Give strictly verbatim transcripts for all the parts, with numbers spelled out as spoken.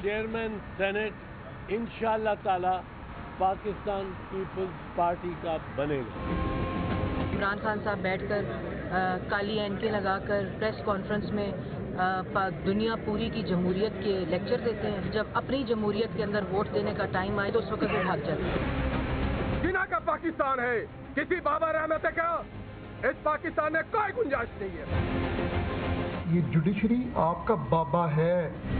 Chairman senate इंशाअल्लाह ताला Pakistan peoples party का बनेगा। इमरान खान साहब बैठकर काली ऐनकें लगाकर प्रेस कॉन्फ्रेंस में आ, दुनिया पूरी की जमहूरियत के लेक्चर देते हैं। जब अपनी जमहूरियत के अंदर वोट देने का टाइम आए तो उस वक्त वो भाग जाते हैं। जिना का पाकिस्तान है, किसी बाबा रहमत का इस पाकिस्तान में कोई गुंजाइश नहीं है। ये जुडिशरी आपका बाबा है।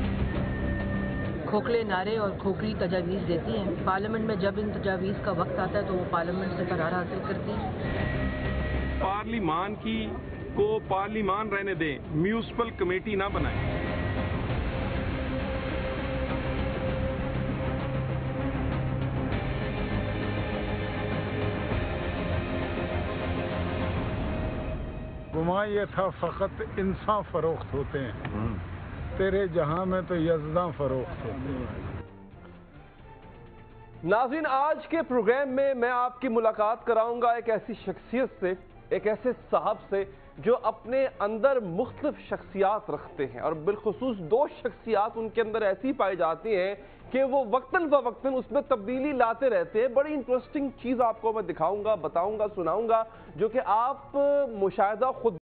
खोखले नारे और खोखली तजावीज़ देती हैं। पार्लियामेंट में जब इन तजावीज़ का वक्त आता है तो वो पार्लियामेंट से करार हासिल करती हैं। पार्लिमान की को पार्लिमान रहने दें, म्यूनिसिपल कमेटी ना बनाएं। गुमा ये था फ़कत इंसान फरोख्त होते हैं, तेरे जहां में तो यज़दां फरोख्त होते हैं। नाज़रीन, आज के प्रोग्राम में मैं आपकी मुलाकात कराऊंगा एक ऐसी शख्सियत से, एक ऐसे साहब से जो अपने अंदर मुख्तलिफ शख्सियात रखते हैं और बिलखुसूस दो शख्सियात उनके अंदर ऐसी पाई जाती हैं कि वो वक्तन व वक्तन उसमें तब्दीली लाते रहते हैं। बड़ी इंटरेस्टिंग चीज़ आपको मैं दिखाऊंगा, बताऊंगा, सुनाऊंगा, जो कि आप मुशाहिदा खुद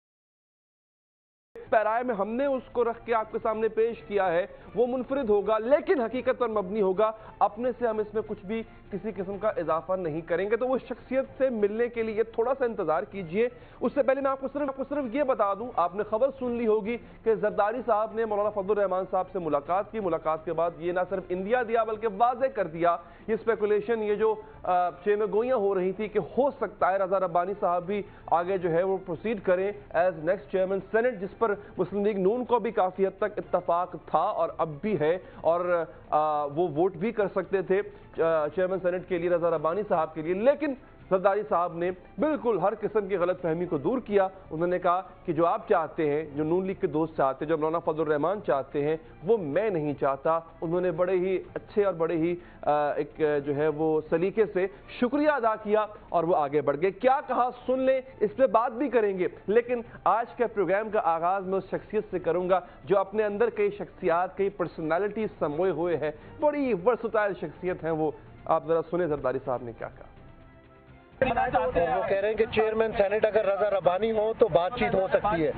पैराए में हमने उसको रख के आपके सामने पेश किया है, वो मुनफरिद होगा लेकिन हकीकत पर मबनी होगा। अपने से हम इसमें कुछ भी किसी किस्म का इजाफा नहीं करेंगे। तो वो शख्सियत से मिलने के लिए थोड़ा सा इंतजार कीजिए। उससे पहले मैं आपको सिर्फ आपको सिर्फ ये बता दूं, आपने खबर सुन ली होगी कि जरदारी साहब ने मौलाना फजल रहमान साहब से मुलाकात की। मुलाकात के बाद ये ना सिर्फ इंदिया दिया बल्कि वाज़े कर दिया ये स्पेकुलेशन, ये जो चेमे गोइयाँ हो रही थी कि हो सकता है रजा रब्बानी साहब भी आगे जो है वो प्रोसीड करें एज नेक्स्ट चेयरमैन सेनेट, जिस पर मुस्लिम लीग नून को भी काफ़ी हद तक इत्तफाक था और अब भी है और आ, वो वोट भी कर सकते थे चेयरमैन सेनेट के लिए रजा रब्बानी साहब के लिए। लेकिन जरदारी साहब ने बिल्कुल हर किस्म की गलत फहमी को दूर किया। उन्होंने कहा कि जो आप चाहते हैं, जो नून लीग के दोस्त चाहते हैं, जो मौलाना फजल रहमान चाहते हैं, वो मैं नहीं चाहता। उन्होंने बड़े ही अच्छे और बड़े ही एक जो है वो सलीके से शुक्रिया अदा किया और वो आगे बढ़ गए। क्या कहा सुन लें, इस पर बात भी करेंगे। लेकिन आज के प्रोग्राम का आगाज़ मैं उस शख्सियत से करूँगा जो अपने अंदर कई शख्सियात, कई पर्सनैलिटी समोए हुए हैं। बड़ी वर्सटाइल शख्सियत हैं वो। आप ज़रा सुने जरदारी साहब ने क्या कहा। वो कह रहे हैं कि चेयरमैन सेनेट अगर रजा रब्बानी हो तो बातचीत हो सकती है।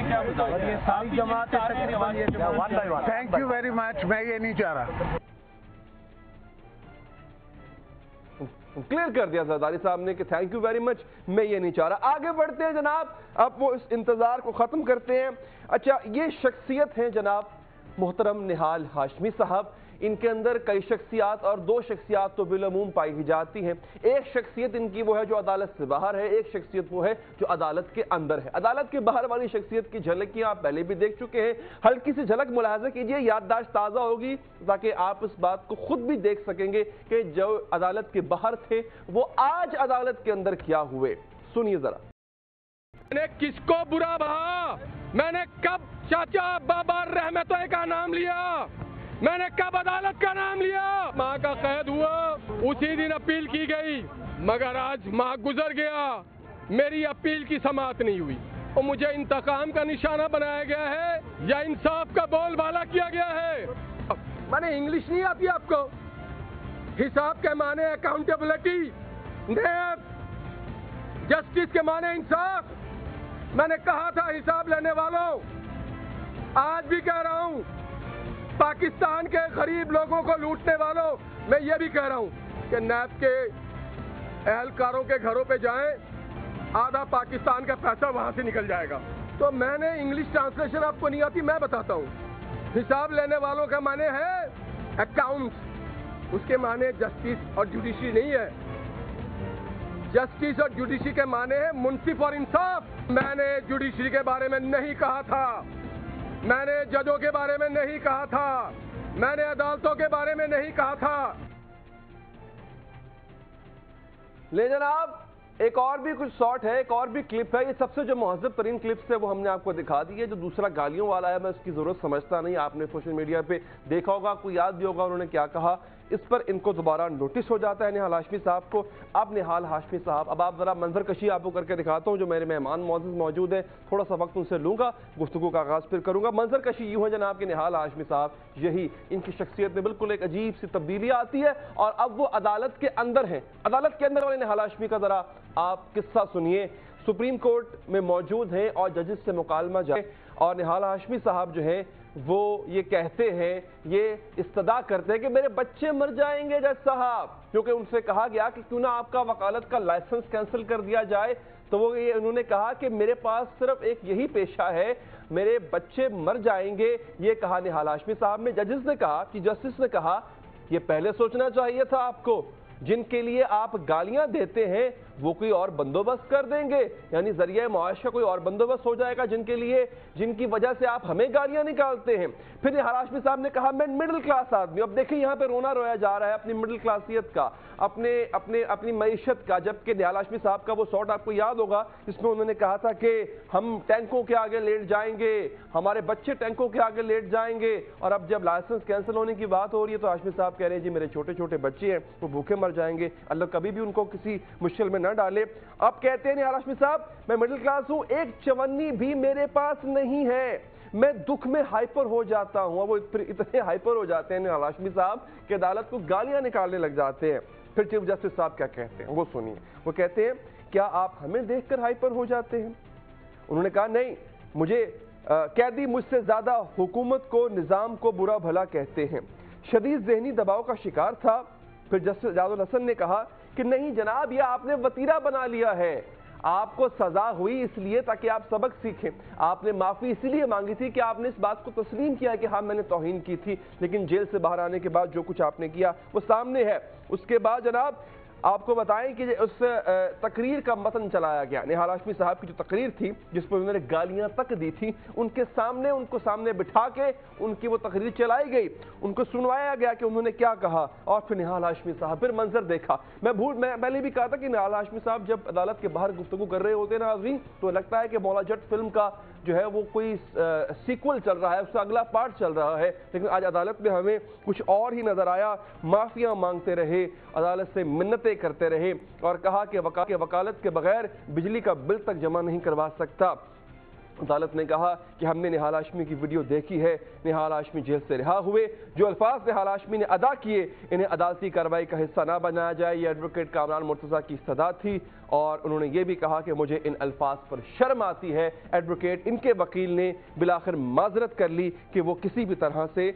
थैंक यू वेरी मच, मैं ये नहीं चाह रहा। क्लियर कर दिया जरदारी साहब ने कि थैंक यू वेरी मच, मैं ये नहीं चाह रहा। आगे बढ़ते हैं जनाब, अब वो इस इंतजार को खत्म करते हैं। अच्छा, ये शख्सियत है जनाब मोहतरम निहाल हाशमी साहब। इनके अंदर कई शख्सियात और दो शख्सियात तो बिलअमूम पाई ही जाती हैं। एक शख्सियत इनकी वो है जो अदालत से बाहर है, एक शख्सियत वो है जो अदालत के अंदर है। अदालत के बाहर वाली शख्सियत की झलकियां आप पहले भी देख चुके हैं। हल्की सी झलक मुलाहजा कीजिए, याददाश्त ताज़ा होगी ताकि आप इस बात को खुद भी देख सकेंगे कि जो अदालत के बाहर थे वो आज अदालत के अंदर क्या हुए। सुनिए जरा। मैंने किसको बुरा कहा? मैंने कब चाचा बाबा रहमतों का नाम लिया? मैंने कब अदालत का नाम लिया? माँ का कैद हुआ, उसी दिन अपील की गई, मगर आज माँ गुजर गया, मेरी अपील की समाअत नहीं हुई और मुझे इंतकाम का निशाना बनाया गया है या इंसाफ का बोलबाला किया गया है। मैंने इंग्लिश नहीं आती आपको? हिसाब के माने अकाउंटेबिलिटी, जस्टिस के माने इंसाफ। मैंने कहा था हिसाब लेने वालों, आज भी कह रहा हूँ, पाकिस्तान के गरीब लोगों को लूटने वालों, मैं ये भी कह रहा हूँ कि नैब के एहलकारों के घरों पे जाएं, आधा पाकिस्तान का पैसा वहां से निकल जाएगा। तो मैंने इंग्लिश ट्रांसलेशन आपको नहीं आती, मैं बताता हूँ। हिसाब लेने वालों का माने है अकाउंट्स, उसके माने जस्टिस और जुडिशरी नहीं है। जस्टिस और जुडिशरी के माने है मुंसिफ और इंसाफ। मैंने जुडिशरी के बारे में नहीं कहा था, मैंने जजों के बारे में नहीं कहा था, मैंने अदालतों के बारे में नहीं कहा था। ले जनाब, एक और भी कुछ शॉट है, एक और भी क्लिप है। ये सबसे जो महज़ब तरीन क्लिप्स है वो हमने आपको दिखा दी है। जो दूसरा गालियों वाला है मैं उसकी ज़रूरत समझता नहीं। आपने सोशल मीडिया पे देखा होगा, कोई याद भी होगा उन्होंने क्या कहा اس پر ان کو دوبارہ نوٹس ہو جاتا ہے نہال ہاشمی صاحب کو. اب نہال ہاشمی صاحب، اب آپ ذرا منظر کشی آپ کو کر کے دکھاتا ہوں. جو میرے مہمان معزز موجود ہیں، تھوڑا سا وقت ان سے لوں گا، گفتگو کا آغاز پھر کروں گا. منظر کشی یوں ہے جناب کہ نہال ہاشمی صاحب، یہی ان کی شخصیت میں بالکل ایک عجیب سی تبدیلی آتی ہے اور اب وہ عدالت کے اندر ہیں. عدالت کے اندر والے نہال ہاشمی کا ذرا آپ قصہ سنیے. سپریم کورٹ میں موجود ہیں اور ججز سے مکالمہ جائے اور نہال ہاشمی صاحب جو ہیں وہ یہ کہتے ہیں، یہ استدعا کرتے ہیں کہ میرے بچے مر جائیں گے جج صاحب، کیونکہ ان سے کہا گیا کہ کیوں نہ آپ کا وکالت کا لائسنس کینسل کر دیا جائے. تو وہ یہ انہوں نے کہا کہ میرے پاس صرف ایک یہی پیشہ ہے، میرے بچے مر جائیں گے، یہ کہا نہال ہاشمی صاحب نے. ججز نے کہا کہ جسٹس نے کہا یہ پہلے سوچنا چاہیے تھا آپ کو، جن کے لیے آپ گالیاں دیتے ہیں وہ کوئی اور بندوبست کر دیں گے، یعنی ذریعہ معاش کا کوئی اور بندوبست ہو جائے گا جن کے لیے، جن کی وجہ سے آپ ہمیں گالیاں نکالتے ہیں. پھر نہال ہاشمی صاحب نے کہا میں مڈل کلاس آدمی. اب دیکھیں یہاں پہ رونا رویا جا رہا ہے اپنی مڈل کلاسیت کا، اپنے اپنے اپنی معیشت کا، جبکہ نہال ہاشمی صاحب کا وہ شاٹ آپ کو یاد ہوگا جس میں انہوں نے کہا تھا کہ ہم ٹینکوں کے آگے لیٹ جائیں گے، ہمارے بچے ٹینکوں کے آگے لیٹ جائیں گے. اور اب جب لائسنس کینسل ہونے کی بات ہو رہی ہے تو ہاشمی صاحب کہہ رہے ہیں جی میرے چھوٹے چھوٹے بچے ہیں وہ بھوکے مر جائیں گے، اللہ کبھی بھی ان کو کسی مشکل میں نہ ڈالے. اب کہتے ہیں نہال ہاشمی صاحب میں مڈل کلاس ہوں، ایک چونی بھی میرے پاس نہیں ہے، میں دکھ میں ہائپر ہو جاتا ہوں. وہ اتنے ہائپر ہو جاتے ہیں نہال ہاشمی صاحب کہ عدالت کو گالیاں نکالنے لگ جاتے ہیں. پھر چیف جسٹس صاحب کیا کہتے ہیں وہ سنیے. وہ کہتے ہیں کیا آپ ہمیں دیکھ کر ہائپر ہو جاتے ہیں؟ انہوں نے کہا نہیں، مجھے قیدی مجھ سے زیادہ حکومت کو، نظام کو برا بھلا کہتے ہیں، شدید ذہنی دباؤ کا شکار تھا. پھر جسٹس جاز الحسن نے کہا کہ نہیں جناب، یہ آپ نے وتیرہ بنا لیا ہے، آپ کو سزا ہوئی اس لیے تاکہ آپ سبق سیکھیں، آپ نے معافی اسی لیے مانگی تھی کہ آپ نے اس بات کو تسلیم کیا کہ ہاں میں نے توہین کی تھی، لیکن جیل سے باہر آنے کے بعد جو کچھ آپ نے کیا وہ سامنے ہے. اس کے بعد جناب آپ کو بتائیں کہ اس تقریر کا متن چلایا گیا. نہال ہاشمی صاحب کی جو تقریر تھی جس پر انہوں نے گالیاں تک دی تھی، ان کے سامنے ان کو سامنے بٹھا کے ان کی وہ تقریر چلائی گئی، ان کو سنوایا گیا کہ انہوں نے کیا کہا. اور پھر نہال ہاشمی صاحب پھر منظر دیکھا. میں بھول میں پہلے بھی کہا تھا کہ نہال ہاشمی صاحب جب عدالت کے باہر گفتگو کر رہے ہوتے ہیں ناظرین تو لگتا ہے کہ مولا جٹ فلم کا جو ہے وہ کوئی سیکول چل رہا ہے، اس کا اگلا پارٹ چل رہا ہے. لیکن آج عدالت میں ہمیں کچھ اور ہی نظر آیا. معافیاں مانگتے رہے، عدالت سے منتیں کرتے رہے اور کہا کہ وکالت کے بغیر بجلی کا بل تک جمع نہیں کروا سکتا. عدالت نے کہا کہ ہم نے نہال ہاشمی کی ویڈیو دیکھی ہے، نہال ہاشمی جیل سے رہا ہوئے، جو الفاظ نہال ہاشمی نے ادا کیے انہیں عدالتی کارروائی کا حصہ نہ بنایا جائے. یہ ایڈوکیٹ کامران مرتضیٰ کی استدعا تھی اور انہوں نے یہ بھی کہا کہ مجھے ان الفاظ پر شرم آتی ہے. ایڈوکیٹ ان کے وکیل نے بالآخر معذرت کر لی کہ وہ کسی بھی طرح سے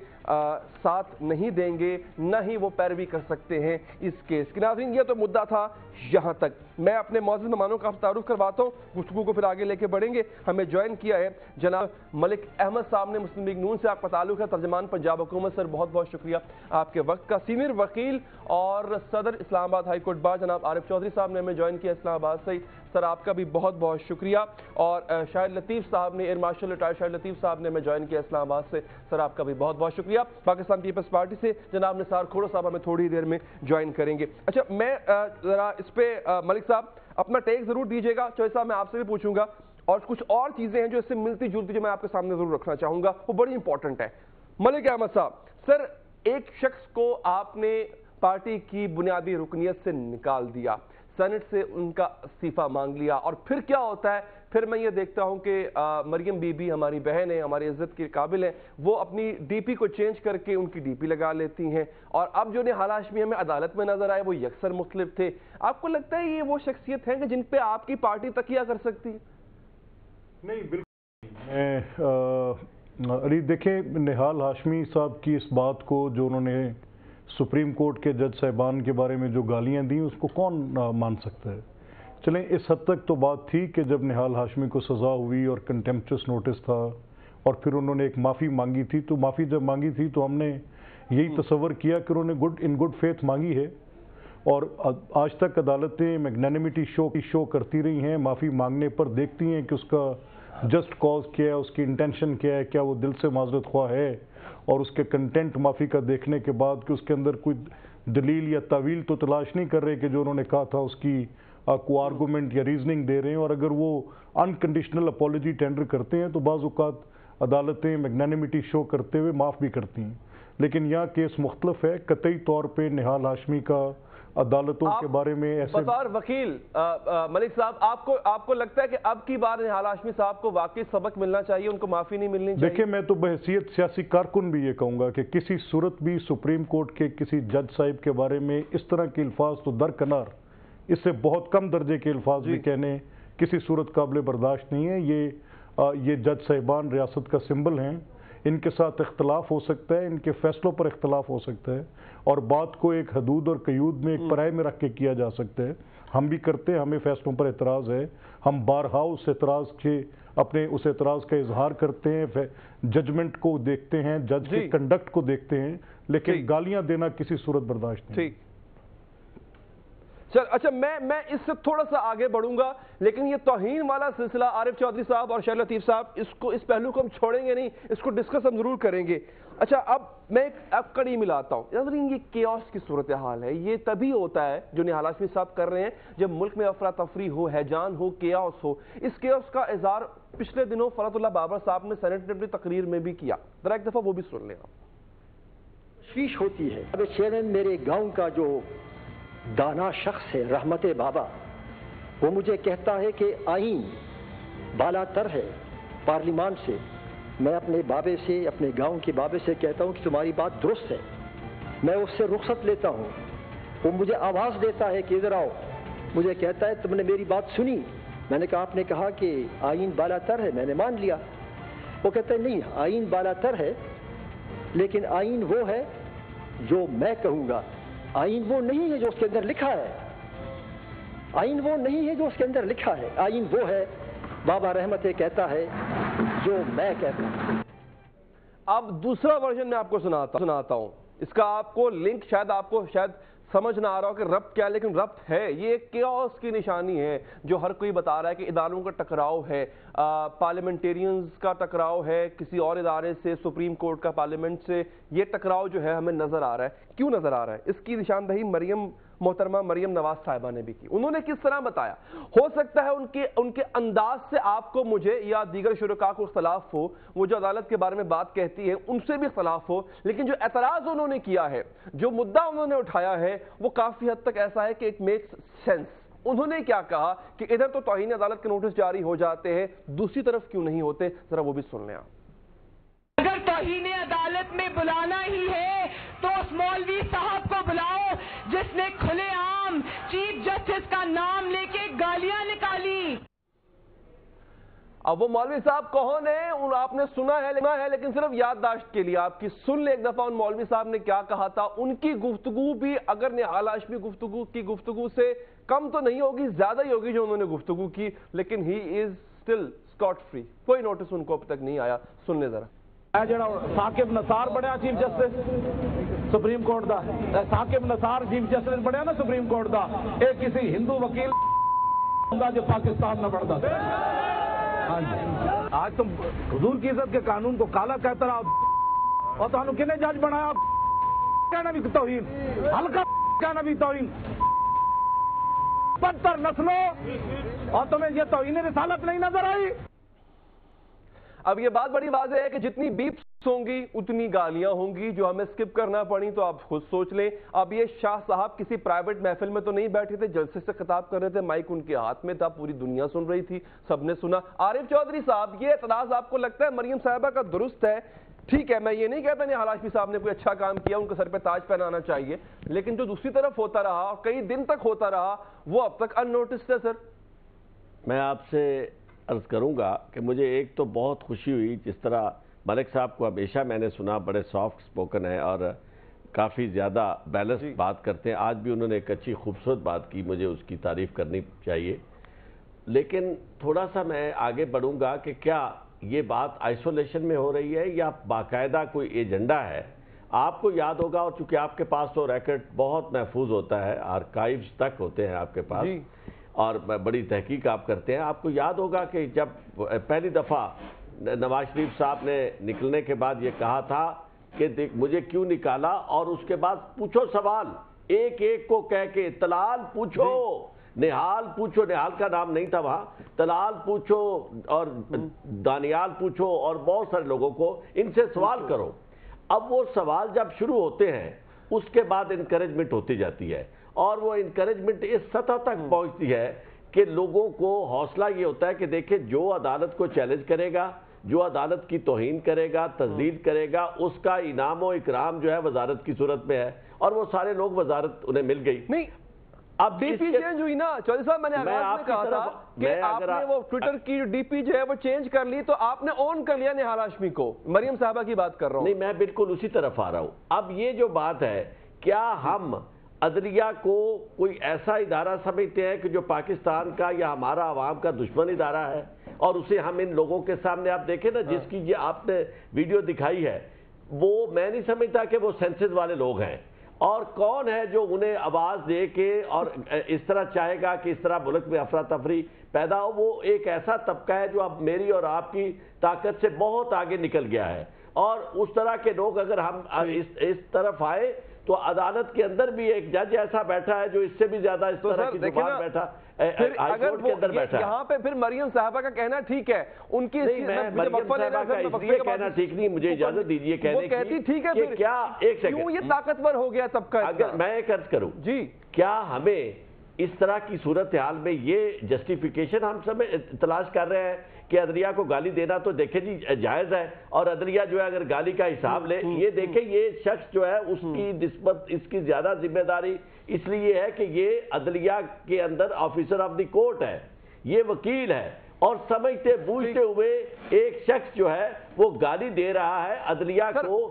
ساتھ نہیں دیں گے، نہ ہی وہ پیروی کر سکتے ہیں اس کیس کی. ناظرین یہ تو مدعا تھا یہاں تک. میں اپنے معزز مہمانوں کا تعارف کرواتا ہوں، گفتگو کو پھر آگے لے کے بڑھیں گے. ہمیں جوائن کیا ہے جناب ملک احمد صاحب نے، مسلم لیگ نون سے آپ کا تعلق ہے، ترجمان پنجاب حکومت. سر بہت بہت شکریہ آپ کے وقت کا. سینئر وکیل اور صدر اسلام آباد ہائی کورٹ بار جناب عارف چودھری صاحب نے ہمیں جوائن کیا اسلام آباد سے. سر آپ کا بھی بہت بہت شکریہ. اور شاہد لطیف صاحب نے، air marshal retired Shahid Latif صاحب نے ہمیں جوائن کیا اسلام آباد سے. سر آپ کا بھی بہت بہت شکریہ. پاکستان پیپلز پارٹی سے جناب نثار کھوڑو صاحب ہمیں تھوڑی دیر میں جوائن کریں گے. اچھا میں ذرا اس پہ ملک صاحب اپنا ٹیک ضرور دیجیے گا. چوہدری صاحب میں آپ سے بھی پوچھوں گا اور کچھ اور چیزیں ہیں جو اس سے ملتی جلتی جو میں آپ کے سامنے ضرور رکھنا چاہوں گا، وہ بڑی امپورٹنٹ ہے. ملک احمد صاحب، سر ایک شخص کو آپ نے پارٹی کی بنیادی رکنیت سے نکال دیا، سینٹ سے ان کا استعفیٰ مانگ لیا، اور پھر کیا ہوتا ہے؟ پھر میں یہ دیکھتا ہوں کہ مریم بی بی ہماری بہن ہے، ہماری عزت کے قابل ہیں، وہ اپنی ڈی پی کو چینج کر کے ان کی ڈی پی لگا لیتی ہیں. اور اب جو نہال ہاشمی ہمیں عدالت میں نظر آئے وہ یکسر مختلف تھے. آپ کو لگتا ہے یہ وہ شخصیت ہیں کہ جن پہ آپ کی پارٹی تکیہ کر سکتی ہے؟ نہیں بالکل. علی دیکھیں، نہال ہاشمی صاحب کی اس بات کو جو انہوں نے سپریم کورٹ کے جج صاحبان کے بارے میں جو گالیاں دیں اس کو کون مان سکتا ہے؟ چلیں اس حد تک تو بات تھی کہ جب نہال ہاشمی کو سزا ہوئی اور کنٹمپچوس نوٹس تھا اور پھر انہوں نے ایک معافی مانگی تھی، تو معافی جب مانگی تھی تو ہم نے یہی تصور کیا کہ انہوں نے گڈ ان گڈ فیتھ مانگی ہے. اور آج تک عدالتیں میگنینیمیٹی شو کی شو کرتی رہی ہیں، معافی مانگنے پر دیکھتی ہیں کہ اس کا جسٹ کاز کیا ہے، اس کی انٹینشن کیا ہے، کیا وہ دل سے معذرت خواہ ہے، اور اس کے کنٹینٹ معافی کا دیکھنے کے بعد کہ اس کے اندر کوئی دلیل یا تعویل تو تلاش نہیں کر رہے کہ جو انہوں نے کہا تھا اس کی کو آرگومنٹ یا ریزننگ دے رہے ہیں. اور اگر وہ انکنڈیشنل اپالوجی ٹینڈر کرتے ہیں تو بعض اوقات عدالتیں میگنینیمیٹی شو کرتے ہوئے معاف بھی کرتی ہیں. لیکن یہاں کیس مختلف ہے. قطعی طور پہ نہال ہاشمی کا عدالتوں کے بارے میں ایسے بطور وکیل ملک صاحب آپ کو آپ کو لگتا ہے کہ اب کی بار نہال ہاشمی صاحب کو واقعی سبق ملنا چاہیے, ان کو معافی نہیں ملنی چاہیے؟ دیکھیں میں تو بحیثیت سیاسی کارکن بھی یہ کہوں گا کہ کسی صورت بھی سپریم کورٹ کے کسی جج صاحب کے بارے میں اس طرح کے الفاظ تو درکنار, اس سے بہت کم درجے کے الفاظ بھی کہنے کسی صورت قابل برداشت نہیں ہے. یہ یہ جج صاحبان ریاست کا سمبل ہیں, ان کے ساتھ اختلاف ہو سکتا ہے, ان کے فیصلوں پر اختلاف ہو سکتا ہے, اور بات کو ایک حدود اور قیود میں ایک پرائے میں رکھ کے کیا جا سکتا ہے. ہم بھی کرتے ہیں, ہمیں فیصلوں پر اعتراض ہے, ہم بارہا اس اعتراض کے اپنے اس اعتراض کا اظہار کرتے ہیں, ججمنٹ کو دیکھتے ہیں, جج کے کنڈکٹ کو دیکھتے ہیں, لیکن گالیاں دینا کسی صورت برداشت نہیں. ٹھیک, چل اچھا میں میں اس سے تھوڑا سا آگے بڑھوں گا, لیکن یہ توہین والا سلسلہ عارف چودھری صاحب اور شہید لطیف صاحب, اس کو اس پہلو کو ہم چھوڑیں گے نہیں, اس کو ڈسکس ہم ضرور کریں گے. اچھا اب میں ایک اب کڑی ملاتا ہوں. ناظرین یہ کیوس کی صورتحال ہے, یہ تبھی ہوتا ہے جو نہال ہاشمی صاحب کر رہے ہیں جب ملک میں افراتفری ہو, ہیجان ہو, کیوس ہو. اس کیوس کا اظہار پچھلے دنوں فرات اللہ بابر صاحب نے سینٹ میں تقریر میں بھی کیا, ذرا ایک دفعہ وہ بھی سن لیں. تشویش ہوتی ہے. اب چیئرمین میرے گاؤں کا جو دانا شخص ہے رحمت بابا, وہ مجھے کہتا ہے کہ آئین بالا تر ہے پارلیمان سے. میں اپنے بابے سے, اپنے گاؤں کے بابے سے کہتا ہوں کہ تمہاری بات درست ہے. میں اس سے رخصت لیتا ہوں, وہ مجھے آواز دیتا ہے کہ ادھر آؤ. مجھے کہتا ہے تم نے میری بات سنی؟ میں نے کہا آپ نے کہا کہ آئین بالا تر ہے, میں نے مان لیا. وہ کہتا ہے نہیں, آئین بالا تر ہے لیکن آئین وہ ہے جو میں کہوں گا, آئین وہ نہیں ہے جو اس کے اندر لکھا ہے. آئین وہ نہیں ہے جو اس کے اندر لکھا ہے, آئین وہ ہے, بابا رحمت کہتا ہے, جو میں کہتا ہوں. اب دوسرا ورژن میں آپ کو سناتا سناتا ہوں. اس کا آپ کو لنک شاید آپ کو شاید سمجھ نہ آ رہا ہو کہ ربط کیا, لیکن ربط ہے. یہ ایک کیوس کی نشانی ہے جو ہر کوئی بتا رہا ہے کہ اداروں کا ٹکراؤ ہے, پارلیمنٹیرینز کا ٹکراؤ ہے کسی اور ادارے سے, سپریم کورٹ کا پارلیمنٹ سے. یہ ٹکراؤ جو ہے ہمیں نظر آ رہا ہے. کیوں نظر آ رہا ہے؟ اس کی نشاندہی مریم محترمہ مریم نواز صاحبہ نے بھی کی. انہوں نے کس طرح بتایا, ہو سکتا ہے ان کے ان کے انداز سے آپ کو, مجھے یا دیگر شرکاء کو اختلاف ہو, وہ جو عدالت کے بارے میں بات کہتی ہے ان سے بھی اختلاف ہو, لیکن جو اعتراض انہوں نے کیا ہے, جو مدعا انہوں نے اٹھایا ہے, وہ کافی حد تک ایسا ہے کہ اٹ میکس سینس. انہوں نے کیا کہا کہ ادھر تو توہین عدالت کے نوٹس جاری ہو جاتے ہیں, دوسری طرف کیوں نہیں ہوتے, ذرا وہ بھی سن لیں آپ. اگر توہین عدالت میں بلانا ہی ہے تو اس مولوی صاحب کو بلاؤ جس نے کھلے عام چیف جسٹس کا نام لے کے گالیاں نکالی. اب وہ مولوی صاحب کون ہیں ان آپ نے سنا ہے ہے لیکن صرف یادداشت کے لیے آپ کی سن لیں ایک دفعہ ان مولوی صاحب نے کیا کہا تھا. ان کی گفتگو بھی اگر نہال ہاشمی گفتگو کی گفتگو سے کم تو نہیں ہوگی, زیادہ ہی ہوگی جو انہوں نے گفتگو کی, لیکن he is still scot free. کوئی نوٹس ان کو اب تک نہیں آیا. سن لیں ذرا. جڑا ثاقب نثار بڑھیا چیف جسٹس سپریم کورٹ دا, ثاقب نثار چیف جسٹس بڑھیا نا سپریم کورٹ دا, اے کسی ہندو وکیل ہوندا جو پاکستان میں بڑھتا تھا. ہاں جی, آج تم حضور کی عزت کے قانون کو کالا کہتا رہا, اور تو ہم کنے جج بنایا, کہنا بھی توہین, ہلکا کہنا بھی توہین, بدتر نسلوں, اور تمہیں یہ توہین رسالت نہیں نظر آئی. اب یہ بات بڑی واضح ہے کہ جتنی بیپس ہوں گی اتنی گالیاں ہوں گی جو ہمیں سکپ کرنا پڑی, تو آپ خود سوچ لیں. اب یہ شاہ صاحب کسی پرائیویٹ محفل میں تو نہیں بیٹھے تھے, جلسے سے خطاب کر رہے تھے, مائک ان کے ہاتھ میں تھا, پوری دنیا سن رہی تھی, سب نے سنا. عارف چودھری صاحب, یہ اعتراض آپ کو لگتا ہے مریم صاحبہ کا درست ہے؟ ٹھیک ہے, میں یہ نہیں کہتا نہال ہاشمی صاحب نے کوئی اچھا کام کیا, ان کے سر پہ تاج پہنانا چاہیے, لیکن جو دوسری طرف ہوتا رہا اور کئی دن تک ہوتا رہا وہ اب تک ان نوٹسڈ ہے. سر میں آپ سے عرض کروں گا کہ مجھے ایک تو بہت خوشی ہوئی, جس طرح ملک صاحب کو ہمیشہ میں نے سنا بڑے سافٹ سپوکن ہے اور کافی زیادہ بیلنس بات کرتے ہیں. آج بھی انہوں نے ایک اچھی خوبصورت بات کی, مجھے اس کی تعریف کرنی چاہیے. لیکن تھوڑا سا میں آگے بڑھوں گا کہ کیا یہ بات آئسولیشن میں ہو رہی ہے یا باقاعدہ کوئی ایجنڈا ہے. آپ کو یاد ہوگا, اور چونکہ آپ کے پاس تو ریکارڈ بہت محفوظ ہوتا ہے, آرکائیوز تک ہوتے ہیں آپ کے پاس, اور بڑی تحقیق آپ کرتے ہیں, آپ کو یاد ہوگا کہ جب پہلی دفعہ نواز شریف صاحب نے نکلنے کے بعد یہ کہا تھا کہ مجھے کیوں نکالا, اور اس کے بعد پوچھو سوال, ایک ایک کو کہہ کے تلال پوچھو, نہال پوچھو, نہال کا نام نہیں تھا وہاں, تلال پوچھو اور دانیال پوچھو اور بہت سارے لوگوں کو, ان سے سوال کرو. اب وہ سوال جب شروع ہوتے ہیں اس کے بعد انکریجمنٹ ہوتی جاتی ہے اور وہ انکریجمنٹ اس سطح تک پہنچتی ہے کہ لوگوں کو حوصلہ یہ ہوتا ہے کہ دیکھیں جو عدالت کو چیلنج کرے گا، جو عدالت کی توہین کرے گا، تذلیل کرے گا، اس کا انعام و اکرام جو ہے وزارت کی صورت میں ہے، اور وہ سارے لوگ وزارت انہیں مل گئی۔ نہیں اب ڈی پی چینج ہوئی نا چودھری صاحب، میں نے آغاز میں کہا تھا کہ آپ نے وہ ٹویٹر کی جو ڈی پی جو ہے وہ چینج کر لی تو آپ نے اون کر لیا نہال ہاشمی کو۔ مریم صاحبہ کی بات کر رہا ہوں۔ نہیں میں بالکل اسی طرف آ رہا ہوں۔ اب یہ جو بات ہے، کیا ہم عدلیہ کو کوئی ایسا ادارہ سمجھتے ہیں کہ جو پاکستان کا یا ہمارا عوام کا دشمن ادارہ ہے، اور اسے ہم ان لوگوں کے سامنے آپ دیکھیں نا جس کی یہ آپ نے ویڈیو دکھائی ہے، وہ میں نہیں سمجھتا کہ وہ سینسز والے لوگ ہیں، اور کون ہے جو انہیں آواز دے کے اور اس طرح چاہے گا کہ اس طرح ملک میں افراتفری پیدا ہو؟ وہ ایک ایسا طبقہ ہے جو اب میری اور آپ کی طاقت سے بہت آگے نکل گیا ہے، اور اس طرح کے لوگ اگر ہم اس طرف آئے تو عدالت کے اندر بھی ایک جج ایسا بیٹھا ہے جو اس سے بھی زیادہ اس طرح کی زبان بیٹھا، اگر کے اندر بیٹھا ہے۔ یہاں پہ پھر مریم صاحبہ کا کہنا ٹھیک ہے، ان کی نہیں میں مریم صاحبہ کا اس لیے کہنا ٹھیک نہیں، مجھے اجازت دیجئے کہنے کی ٹھیک ہے کہ کیا ایک سیکنڈ کیوں یہ طاقتور ہو گیا طبقہ؟ اگر میں ایک عرض کروں جی، کیا ہمیں اس طرح کی صورتحال میں یہ جسٹیفیکیشن ہم سب تلاش کر رہے ہیں کہ عدلیہ کو گالی دینا تو دیکھیں جی جائز ہے، اور عدلیہ جو ہے اگر گالی کا حساب لے، یہ دیکھیں یہ شخص جو ہے اس کی نسبت اس کی زیادہ ذمہ داری اس لیے ہے کہ یہ عدلیہ کے اندر آفیسر آف دی کورٹ ہے، یہ وکیل ہے، اور سمجھتے بوجھتے ہوئے ایک شخص جو ہے وہ گالی دے رہا ہے عدلیہ کو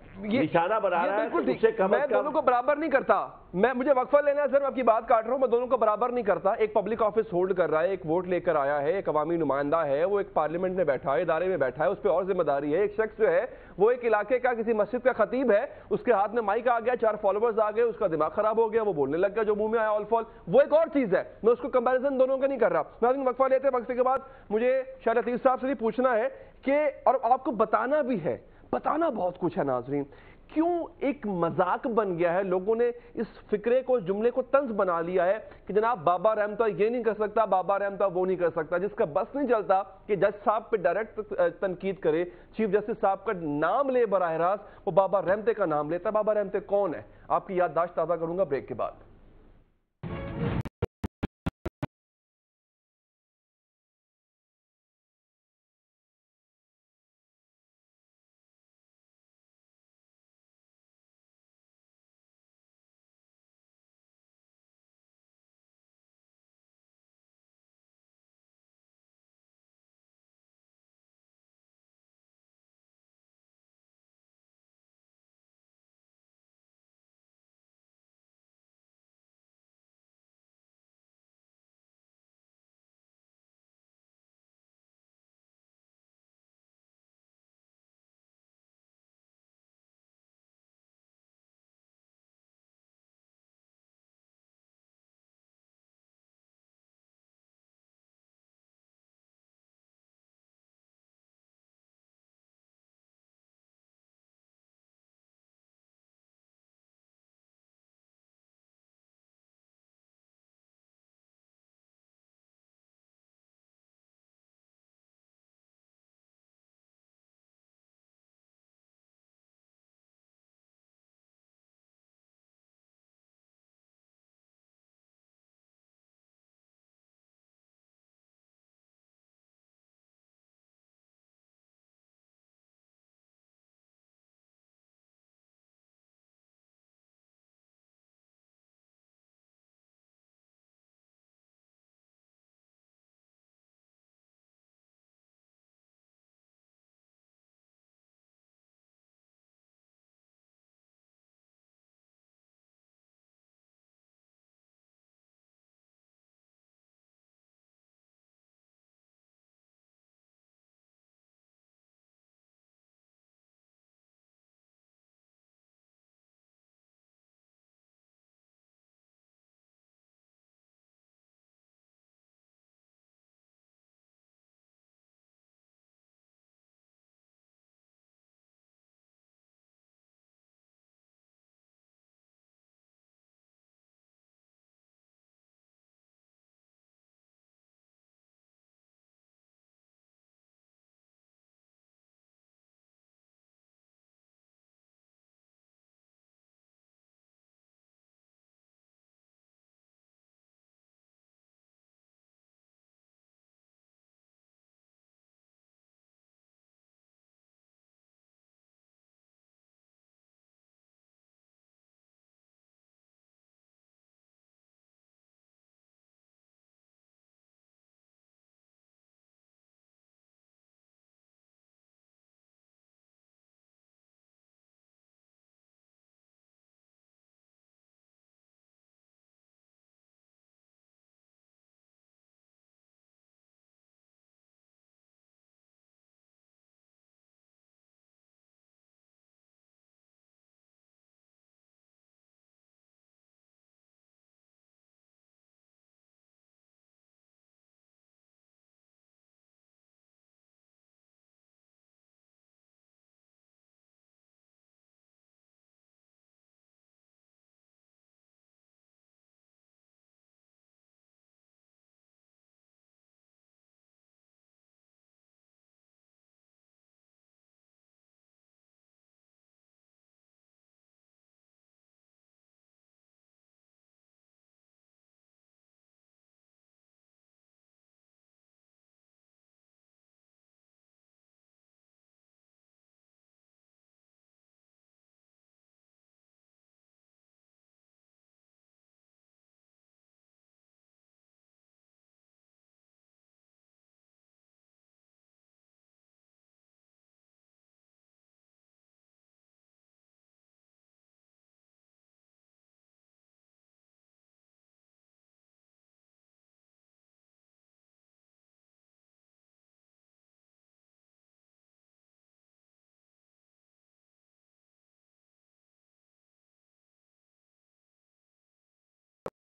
نشانہ بنا رہا ہے، تو اسے کم میں دونوں کو برابر نہیں کرتا، میں مجھے وقفہ لینا ہے سر، میں آپ کی بات کاٹ رہا ہوں، میں دونوں کو برابر نہیں کرتا۔ ایک پبلک آفس ہولڈ کر رہا ہے، ایک ووٹ لے کر آیا ہے، ایک عوامی نمائندہ ہے، وہ ایک پارلیمنٹ میں بیٹھا ہے، ادارے میں بیٹھا ہے، اس پہ اور ذمہ داری ہے۔ ایک شخص جو ہے وہ ایک علاقے کا کسی مسجد کا خطیب ہے، اس کے ہاتھ میں مائک آ گیا، چار فالوورز آ گئے، اس کا دماغ خراب ہو گیا، وہ بولنے لگ گیا جو منہ میں آیا آل فال، وہ ایک اور چیز ہے، میں اس کو کمپیریزن دونوں کا نہیں کر رہا۔ ناظرین وقفہ لیتے ہیں، وقفے کے بعد مجھے شاید لطیف صاحب سے بھی پوچھنا ہے کہ، اور آپ کو بتانا بھی ہے، بتانا بہت کچھ ہے ناظرین، کیوں ایک مذاق بن گیا ہے، لوگوں نے اس فکرے کو جملے کو طنز بنا لیا ہے کہ جناب بابا رحمتہ یہ نہیں کر سکتا، بابا رحمتہ وہ نہیں کر سکتا، جس کا بس نہیں چلتا کہ جج صاحب پہ ڈائریکٹ تنقید کرے، چیف جسٹس صاحب کا نام لے براہ راست، وہ بابا رحمتے کا نام لیتا ہے۔ بابا رحمتے کون ہے؟ آپ کی یادداشت تازہ کروں گا بریک کے بعد۔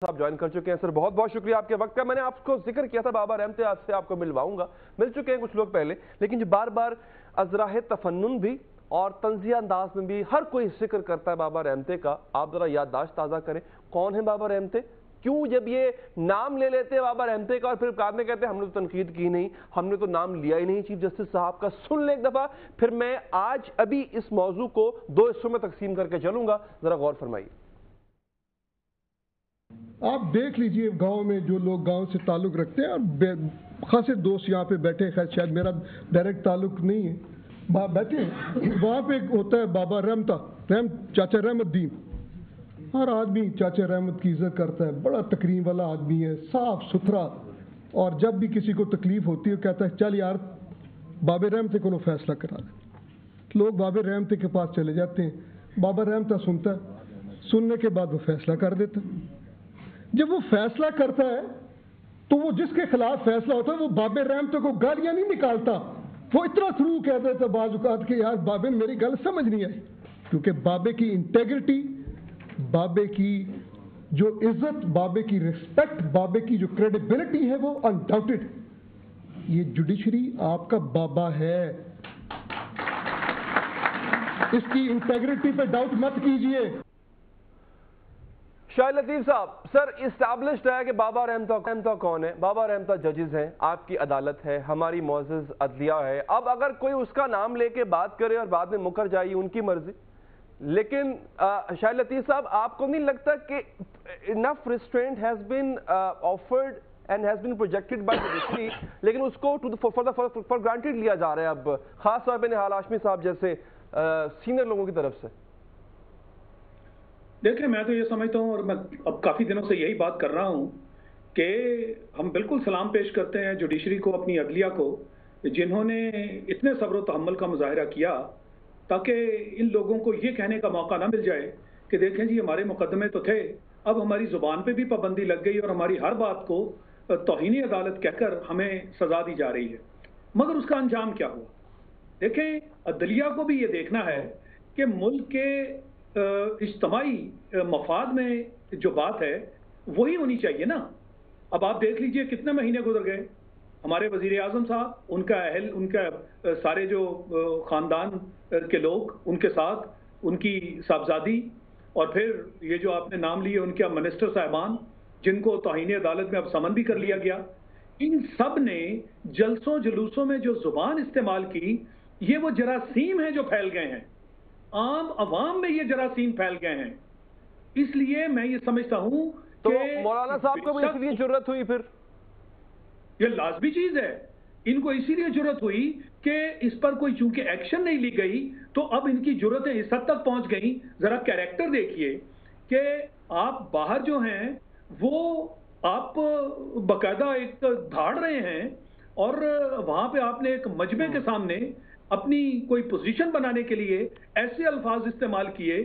साहब ज्वाइन कर चुके हैं। सर बहुत बहुत शुक्रिया आपके वक्त का। मैंने आपको जिक्र किया था बाबा रहमत आज से आपको मिलवाऊंगा, मिल चुके हैं कुछ लोग पहले, लेकिन जो बार बार अजराह तफन्नुन भी और तंजिया अंदाज में भी हर कोई जिक्र करता है बाबा रहमत का, आप जरा याददाश्त ताज़ा करें, कौन है बाबा रहमत? क्यों जब ये नाम ले लेते हैं बाबा रहमत का और फिर बाद में कहते हैं हमने तो तनकीद की नहीं, हमने तो नाम लिया ही नहीं चीफ जस्टिस साहब का? सुन ले एक दफ़ा, फिर मैं आज अभी इस मौजू को दो हिस्सों में तकसीम करके चलूंगा, जरा गौर फरमाइए। आप देख लीजिए गांव में जो लोग गांव से ताल्लुक़ रखते हैं, और खासे दोस्त यहाँ पे बैठे, खैर शायद मेरा डायरेक्ट ताल्लुक़ नहीं है, वहाँ बैठे हैं, वहाँ पे एक होता है बाबा रहमता, रहम चाचा रहमतुद्दीन, हर आदमी चाचा रहमत की इज्जत करता है, बड़ा तकरीम वाला आदमी है, साफ सुथरा, और जब भी किसी को तकलीफ होती है कहता है चल यार बाबे रहमत को फैसला करा दे। लोग बाबे रहमत के पास चले जाते हैं, बाबा रहमता सुनता है, सुनने के बाद वो फैसला कर देता है। जब वो फैसला करता है तो वो जिसके खिलाफ फैसला होता है वो बाबे रहमत को गालियां नहीं निकालता, वो इतना थ्रू कह देता बाजुकात के यार बाबे मेरी गल समझ नहीं आई, क्योंकि बाबे की इंटेग्रिटी, बाबे की जो इज्जत, बाबे की रिस्पेक्ट, बाबे की जो क्रेडिबिलिटी है वो अनडाउटेड। ये जुडिशरी आपका बाबा है, इसकी इंटेग्रिटी पे डाउट मत कीजिए। शाहिद लतीफ साहब, सर इस्टेब्लिश्ड है कि बाबा रहमत कौन है? बाबा रहमत जजेस हैं, आपकी अदालत है, हमारी मोअज़्ज़ज़ अदलिया है। अब अगर कोई उसका नाम लेके बात करे और बाद में मुकर जाए, उनकी मर्जी, लेकिन शाहिद लतीफ साहब आपको नहीं लगता कि enough restraint has been offered and has been projected by judiciary, लेकिन उसको टू फॉर फॉर ग्रांटेड लिया जा रहा है अब खास तौर पे निहाल हाशमी साहब जैसे सीनियर लोगों की तरफ से? देखिए, मैं तो ये समझता हूँ, और मैं अब काफ़ी दिनों से यही बात कर रहा हूँ कि हम बिल्कुल सलाम पेश करते हैं जुडिशरी को, अपनी अदलिया को, जिन्होंने इतने सब्र व तहम्मुल का मुजाहिरा किया ताकि इन लोगों को ये कहने का मौका ना मिल जाए कि देखें जी हमारे मुकदमे तो थे, अब हमारी ज़ुबान पे भी पाबंदी लग गई और हमारी हर बात को तौहीन अदालत कहकर हमें सज़ा दी जा रही है। मगर उसका अंजाम क्या हुआ? देखें, अदलिया को भी ये देखना है कि मुल्क के इज्तिमाई मफाद में जो बात है वही होनी चाहिए ना। अब आप देख लीजिए कितने महीने गुजर गए, हमारे वजीर आज़म साहब, उनका अहल, उनका सारे जो ख़ानदान के लोग, उनके साथ उनकी साहबजादी, और फिर ये जो आपने नाम लिए उनके मिनिस्टर साहबान जिनको तौहीन अदालत में अब समन भी कर लिया गया, इन सब ने जलसों जुलूसों में जो जुबान इस्तेमाल की, ये वो जरासीम हैं जो फैल गए हैं, आम अवाम में ये जरासीम फैल गए हैं। इसलिए मैं ये समझता हूं तो मौलाना साहब को भी इसलिए जरूरत हुई, फिर ये लाजमी चीज है, इनको इसीलिए जरूरत हुई कि इस पर कोई चूंकि एक्शन नहीं ली गई तो अब इनकी जरूरतें इस हद तक पहुंच गई। जरा कैरेक्टर देखिए कि आप बाहर जो हैं वो आप बाकायदा एक धाड़ रहे हैं और वहां पे आपने एक मजमे के सामने अपनी कोई पोजीशन बनाने के लिए ऐसे अल्फाज इस्तेमाल किए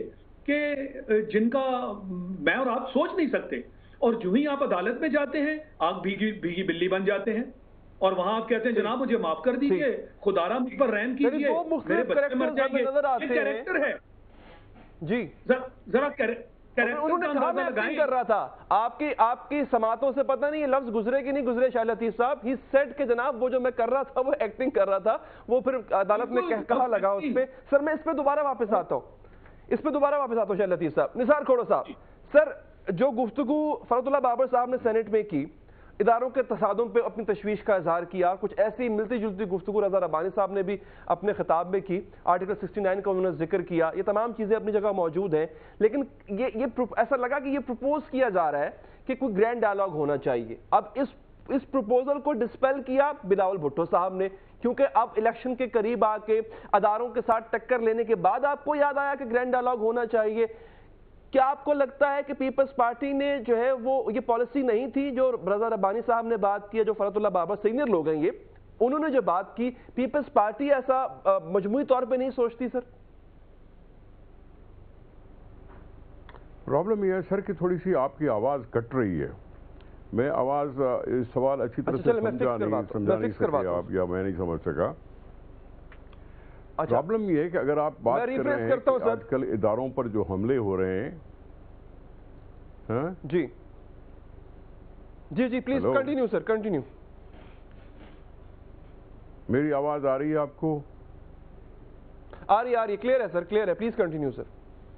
कि जिनका मैं और आप सोच नहीं सकते, और जो ही आप अदालत में जाते हैं आग भीगी भीगी बिल्ली बन जाते हैं, और वहां आप कहते हैं जनाब मुझे माफ कर दीजिए, खुदारा मुझ पर रहम कीजिए, मेरे बच्चे मर जाएंगे। ये कैरेक्टर है जी। जरा कैरेक्टर उन्होंने कहा मैं एक्टिंग कर रहा था, आपकी आपकी समातों से पता नहीं ये लफ्ज गुजरे कि नहीं गुजरे शाहिद लतीफ साहब, ही सेड के जनाब वो जो मैं कर रहा था वो एक्टिंग कर रहा था, वो फिर अदालत में कह, कहा लगा उस पे। सर मैं इस पे दोबारा वापस आता हूँ, इस पे दोबारा वापस आता हूँ शाहिद लतीफ साहब। निसार खोड़ो साहब, सर जो गुफ्तगू फरतुल्लाह बाबर साहब ने सेनेट में की, इदारों के तसादुम पे अपनी तशवीश का इजहार किया, कुछ ऐसी मिलती जुलती गुफ्तगू रज़ा रब्बानी साहब ने भी अपने खिताब में की, आर्टिकल सिक्सटी नाइन का उन्होंने जिक्र किया, ये तमाम चीज़ें अपनी जगह मौजूद हैं, लेकिन ये ये ऐसा लगा कि ये प्रपोज किया जा रहा है कि कोई ग्रैंड डायलॉग होना चाहिए। अब इस इस प्रपोजल को डिस्पेल किया बिलावल भुट्टो साहब ने, क्योंकि अब इलेक्शन के करीब आके अदारों के साथ टक्कर लेने के बाद आपको याद आया कि ग्रैंड डायलॉग होना चाहिए। क्या आपको लगता है कि पीपल्स पार्टी ने जो है वो ये पॉलिसी नहीं थी जो रज़ा रब्बानी साहब ने बात की, जो फरतुल्लाह बाबर सीनियर लोग हैं ये, उन्होंने जो बात की, पीपल्स पार्टी ऐसा मजमूई तौर पे नहीं सोचती? सर प्रॉब्लम ये है सर कि थोड़ी सी आपकी आवाज़ कट रही है, मैं आवाज़ इस सवाल अच्छी तरह से समझा नहीं समझा नहीं सके आप, या मैं नहीं समझ सका। प्रॉब्लम ये है कि अगर आप बात कर रहे हैं कि आजकल इदारों पर जो हमले हो रहे हैं, हाँ? जी, جی جی پلیز کنٹینیو سر کنٹینیو. میری آواز آ رہی ہے آپ کو؟ آ رہی آ رہی کلیئر ہے سر, کلیئر ہے, پلیز کنٹینیو سر.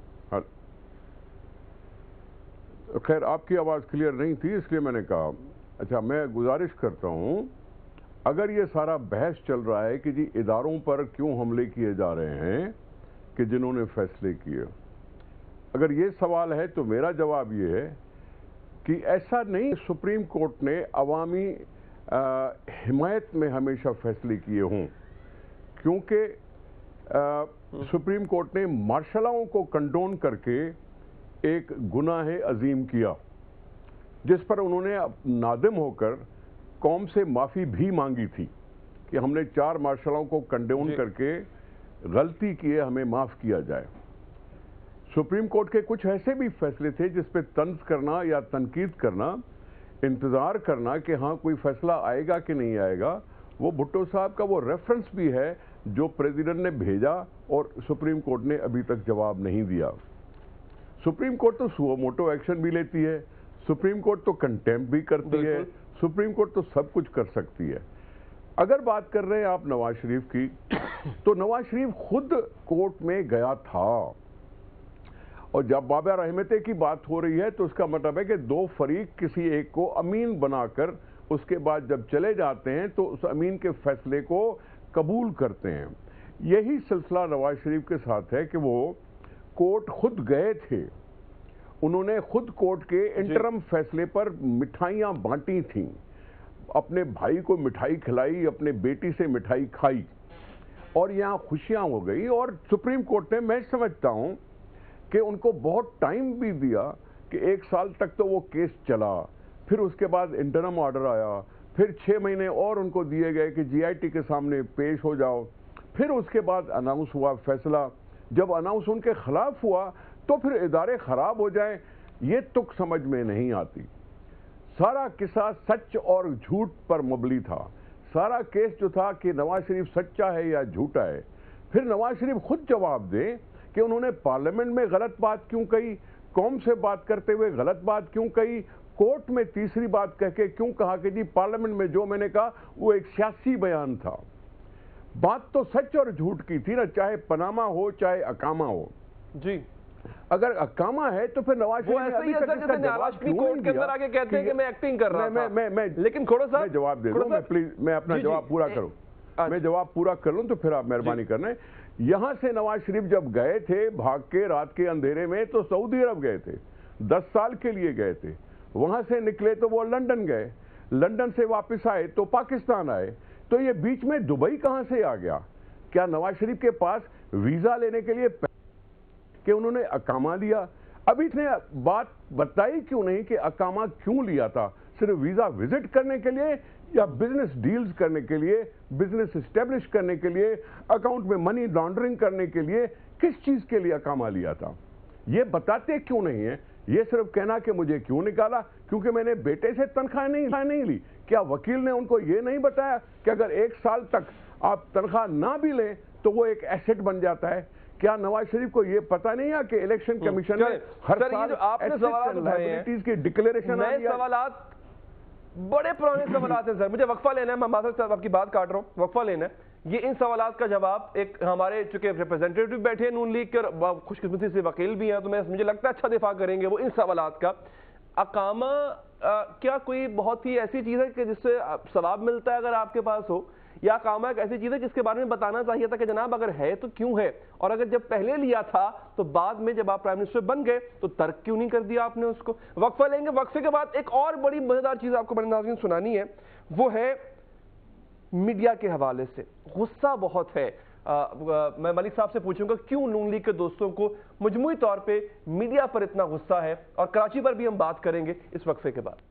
خیر آپ کی آواز کلیئر نہیں تھی اس لیے میں نے کہا. اچھا میں گزارش کرتا ہوں, اگر یہ سارا بحث چل رہا ہے کہ جی اداروں پر کیوں حملے کیے جا رہے ہیں کہ جنہوں نے فیصلے کیے, اگر یہ سوال ہے تو میرا جواب یہ ہے کہ ایسا نہیں سپریم کورٹ نے عوامی حمایت میں ہمیشہ فیصلے کیے ہوں, کیونکہ سپریم کورٹ نے مارشلاؤں کو کنڈون کر کے ایک گناہ عظیم کیا جس پر انہوں نے نادم ہو کر قوم سے معافی بھی مانگی تھی کہ ہم نے چار مارشلوں کو کنڈون کر کے غلطی کیے, ہمیں معاف کیا جائے. سپریم کورٹ کے کچھ ایسے بھی فیصلے تھے جس پہ طنز کرنا یا تنقید کرنا, انتظار کرنا کہ ہاں کوئی فیصلہ آئے گا کہ نہیں آئے گا. وہ بھٹو صاحب کا وہ ریفرنس بھی ہے جو پریزیڈنٹ نے بھیجا اور سپریم کورٹ نے ابھی تک جواب نہیں دیا. سپریم کورٹ تو سو موٹو ایکشن بھی لیتی ہے, سپریم کورٹ تو کنٹیمپٹ بھی کرتی ہے, سپریم کورٹ تو سب کچھ کر سکتی ہے. اگر بات کر رہے ہیں آپ نواز شریف کی, تو نواز شریف خود کورٹ میں گیا تھا, اور جب بابا رحمتے کی بات ہو رہی ہے تو اس کا مطلب ہے کہ دو فریق کسی ایک کو امین بنا کر اس کے بعد جب چلے جاتے ہیں تو اس امین کے فیصلے کو قبول کرتے ہیں. یہی سلسلہ نواز شریف کے ساتھ ہے کہ وہ کورٹ خود گئے تھے, انہوں نے خود کورٹ کے انٹرم فیصلے پر مٹھائیاں بانٹی تھیں, اپنے بھائی کو مٹھائی کھلائی, اپنے بیٹی سے مٹھائی کھائی, اور یہاں خوشیاں ہو گئی. اور سپریم کورٹ نے, میں سمجھتا ہوں کہ ان کو بہت ٹائم بھی دیا کہ ایک سال تک تو وہ کیس چلا, پھر اس کے بعد انٹرم آرڈر آیا, پھر چھ مہینے اور ان کو دیے گئے کہ جی آئی ٹی کے سامنے پیش ہو جاؤ, پھر اس کے بعد اناؤنس ہوا فیصلہ. جب اناؤنس ان کے خلاف ہوا تو پھر ادارے خراب ہو جائیں, یہ تک سمجھ میں نہیں آتی. سارا قصہ سچ اور جھوٹ پر مبنی تھا. سارا کیس جو تھا کہ نواز شریف سچا ہے یا جھوٹا ہے, پھر نواز شریف خود جواب دیں کہ انہوں نے پارلیمنٹ میں غلط بات کیوں کہی, قوم سے بات کرتے ہوئے غلط بات کیوں کہی, کورٹ میں تیسری بات کہہ کے کیوں کہا کہ جی پارلیمنٹ میں جو میں نے کہا وہ ایک سیاسی بیان تھا. بات تو سچ اور جھوٹ کی تھی نا, چاہے پناما ہو چاہے اکاما ہو. جی اگر اکاما ہے تو پھر نواز شریف وہ ایسا ہی ہے سر جیسے نواز شریف کورٹ کے اندر آگے کہتے ہیں کہ میں ایکٹنگ کر رہا تھا. میں میں لیکن کھوڑا صاحب میں جواب دے دوں, میں پلیز میں اپنا جواب پورا کروں, میں جواب پورا کر لوں تو پھر آپ مہربانی کرنا. یہاں سے نواز شریف جب گئے تھے بھاگ کے رات کے اندھیرے میں تو سعودی عرب گئے تھے, دس سال کے لیے گئے تھے. وہاں سے نکلے تو وہ لندن گئے, لندن سے واپس آئے تو پاکستان آئے. تو یہ بیچ میں دبئی کہاں سے آ گیا؟ کیا نواز شریف کے پاس ویزا لینے کے لیے کہ انہوں نے اقامہ لیا؟ ابھی اتنے بات بتائی کیوں نہیں کہ اقامہ کیوں لیا تھا؟ صرف ویزا وزٹ کرنے کے لیے یا بزنس ڈیلز کرنے کے لیے, بزنس اسٹیبلش کرنے کے لیے, اکاؤنٹ میں منی لانڈرنگ کرنے کے لیے, کس چیز کے لیے اقامہ لیا تھا؟ یہ بتاتے کیوں نہیں ہیں؟ یہ صرف کہنا کہ مجھے کیوں نکالا کیونکہ میں نے بیٹے سے تنخواہ نہیں نہیں لی. کیا وکیل نے ان کو یہ نہیں بتایا کہ اگر ایک سال تک آپ تنخواہ نہ بھی لیں تو وہ ایک ایسٹ بن جاتا ہے؟ کیا نواز شریف کو یہ پتا نہیں ہے کہ الیکشن کمیشن نے ہر سال آپ نے سوالات اٹھائے کی ڈکلیریشن نئے سوالات, بڑے پرانے سوالات ہیں سر. مجھے وقفہ لینا ہے, میں معذرت صاحب آپ کی بات کاٹ رہا ہوں, وقفہ لینا ہے. یہ ان سوالات کا جواب ایک ہمارے چونکہ ریپرزینٹیٹو بیٹھے نون لیگ کے, خوش قسمتی سے وکیل بھی ہیں تو میں مجھے لگتا ہے اچھا دفاع کریں گے وہ ان سوالات کا. اقامہ کیا کوئی بہت ہی ایسی چیز ہے کہ جس سے ثواب ملتا ہے اگر آپ کے پاس ہو, یا اقامہ ایک ایسی چیز ہے جس کے بارے میں بتانا چاہیے تھا کہ جناب اگر ہے تو کیوں ہے, اور اگر جب پہلے لیا تھا تو بعد میں جب آپ پرائم منسٹر بن گئے تو ترک کیوں نہیں کر دیا آپ نے اس کو؟ وقفہ لیں گے, وقفے کے بعد ایک اور بڑی مزیدار چیز آپ کو بڑے ناظرین سنانی ہے, وہ ہے میڈیا کے حوالے سے. غصہ بہت ہے. میں ملک صاحب سے پوچھوں گا کیوں نون لیگ کے دوستوں کو مجموعی طور پہ میڈیا پر اتنا غصہ ہے, اور کراچی پر بھی ہم بات کریں گے اس وقفے کے بعد.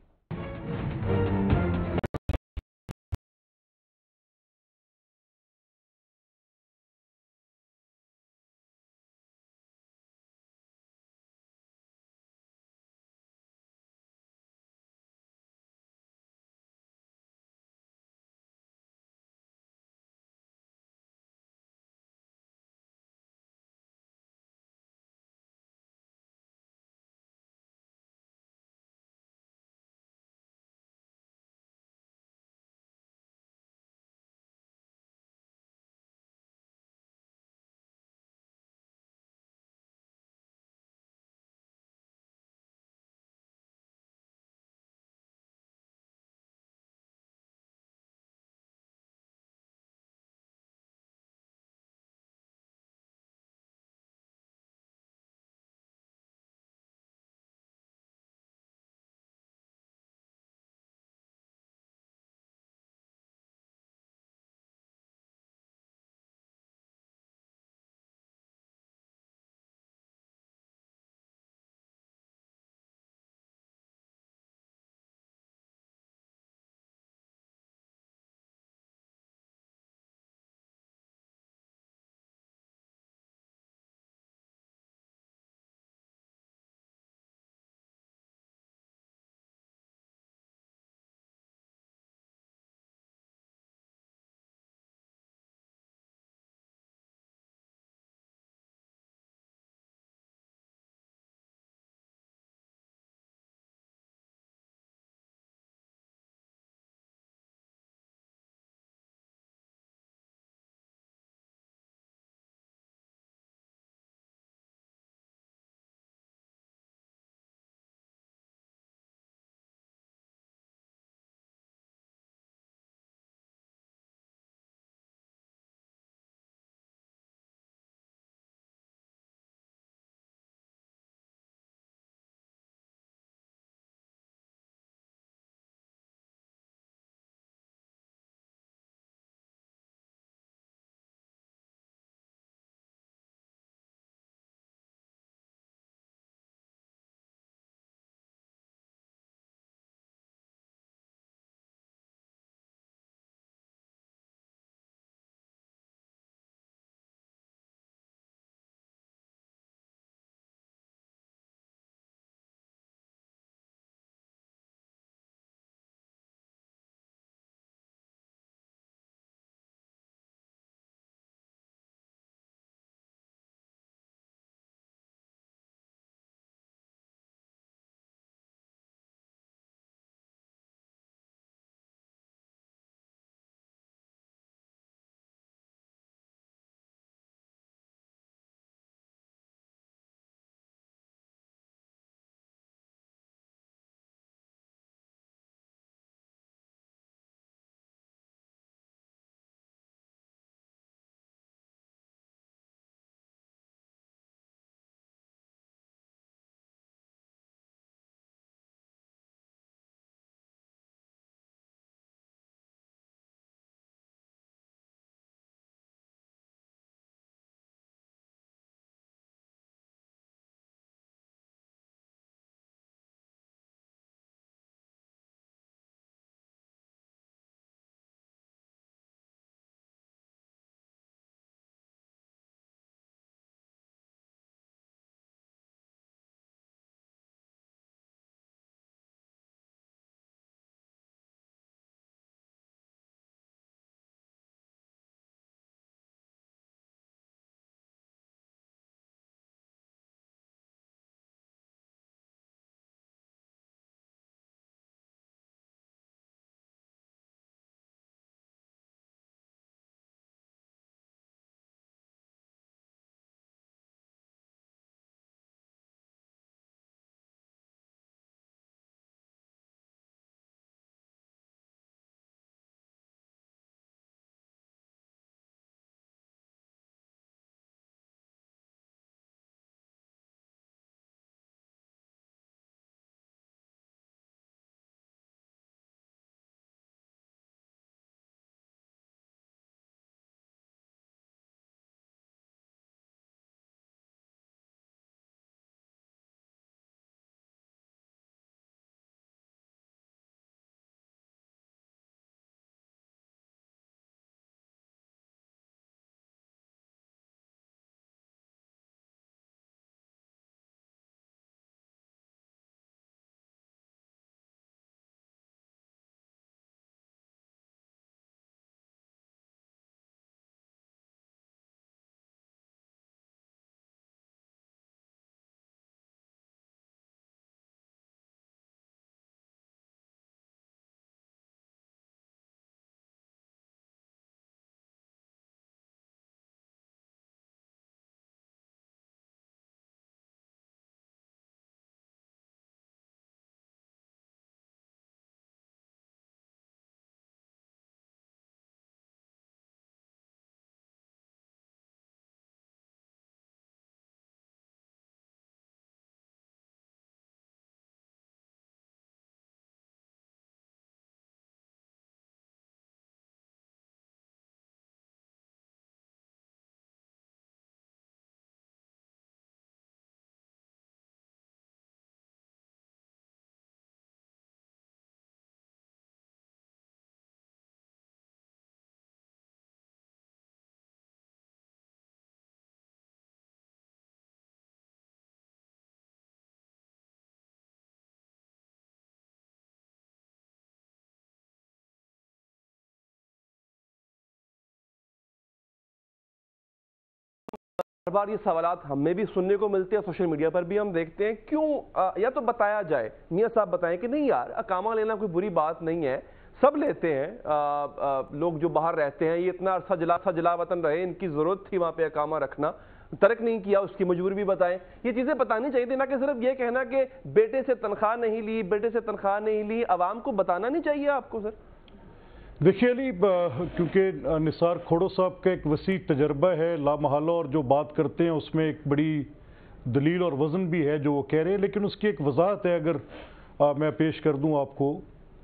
ہر بار یہ سوالات ہمیں بھی سننے کو ملتے ہیں، سوشل میڈیا پر بھی ہم دیکھتے ہیں، کیوں یا تو بتایا جائے، میاں صاحب بتائیں کہ نہیں یار اقامہ لینا کوئی بری بات نہیں ہے، سب لیتے ہیں، آ, آ, لوگ جو باہر رہتے ہیں، یہ اتنا عرصہ جلا سا جلا وطن رہے، ان کی ضرورت تھی وہاں پہ اقامہ رکھنا، ترک نہیں کیا، اس کی مجبوری بھی بتائیں، یہ چیزیں بتانی چاہیے تھی، نہ کہ صرف یہ کہنا کہ بیٹے سے تنخواہ نہیں لی، بیٹے سے تنخواہ نہیں لی، عوام کو بتانا نہیں چاہیے آپ کو سر؟ دیکھیے علی، کیونکہ نثار کھوڑو صاحب کا ایک وسیع تجربہ ہے لامحالہ، اور جو بات کرتے ہیں اس میں ایک بڑی دلیل اور وزن بھی ہے جو وہ کہہ رہے ہیں، لیکن اس کی ایک وضاحت ہے اگر میں پیش کر دوں آپ کو۔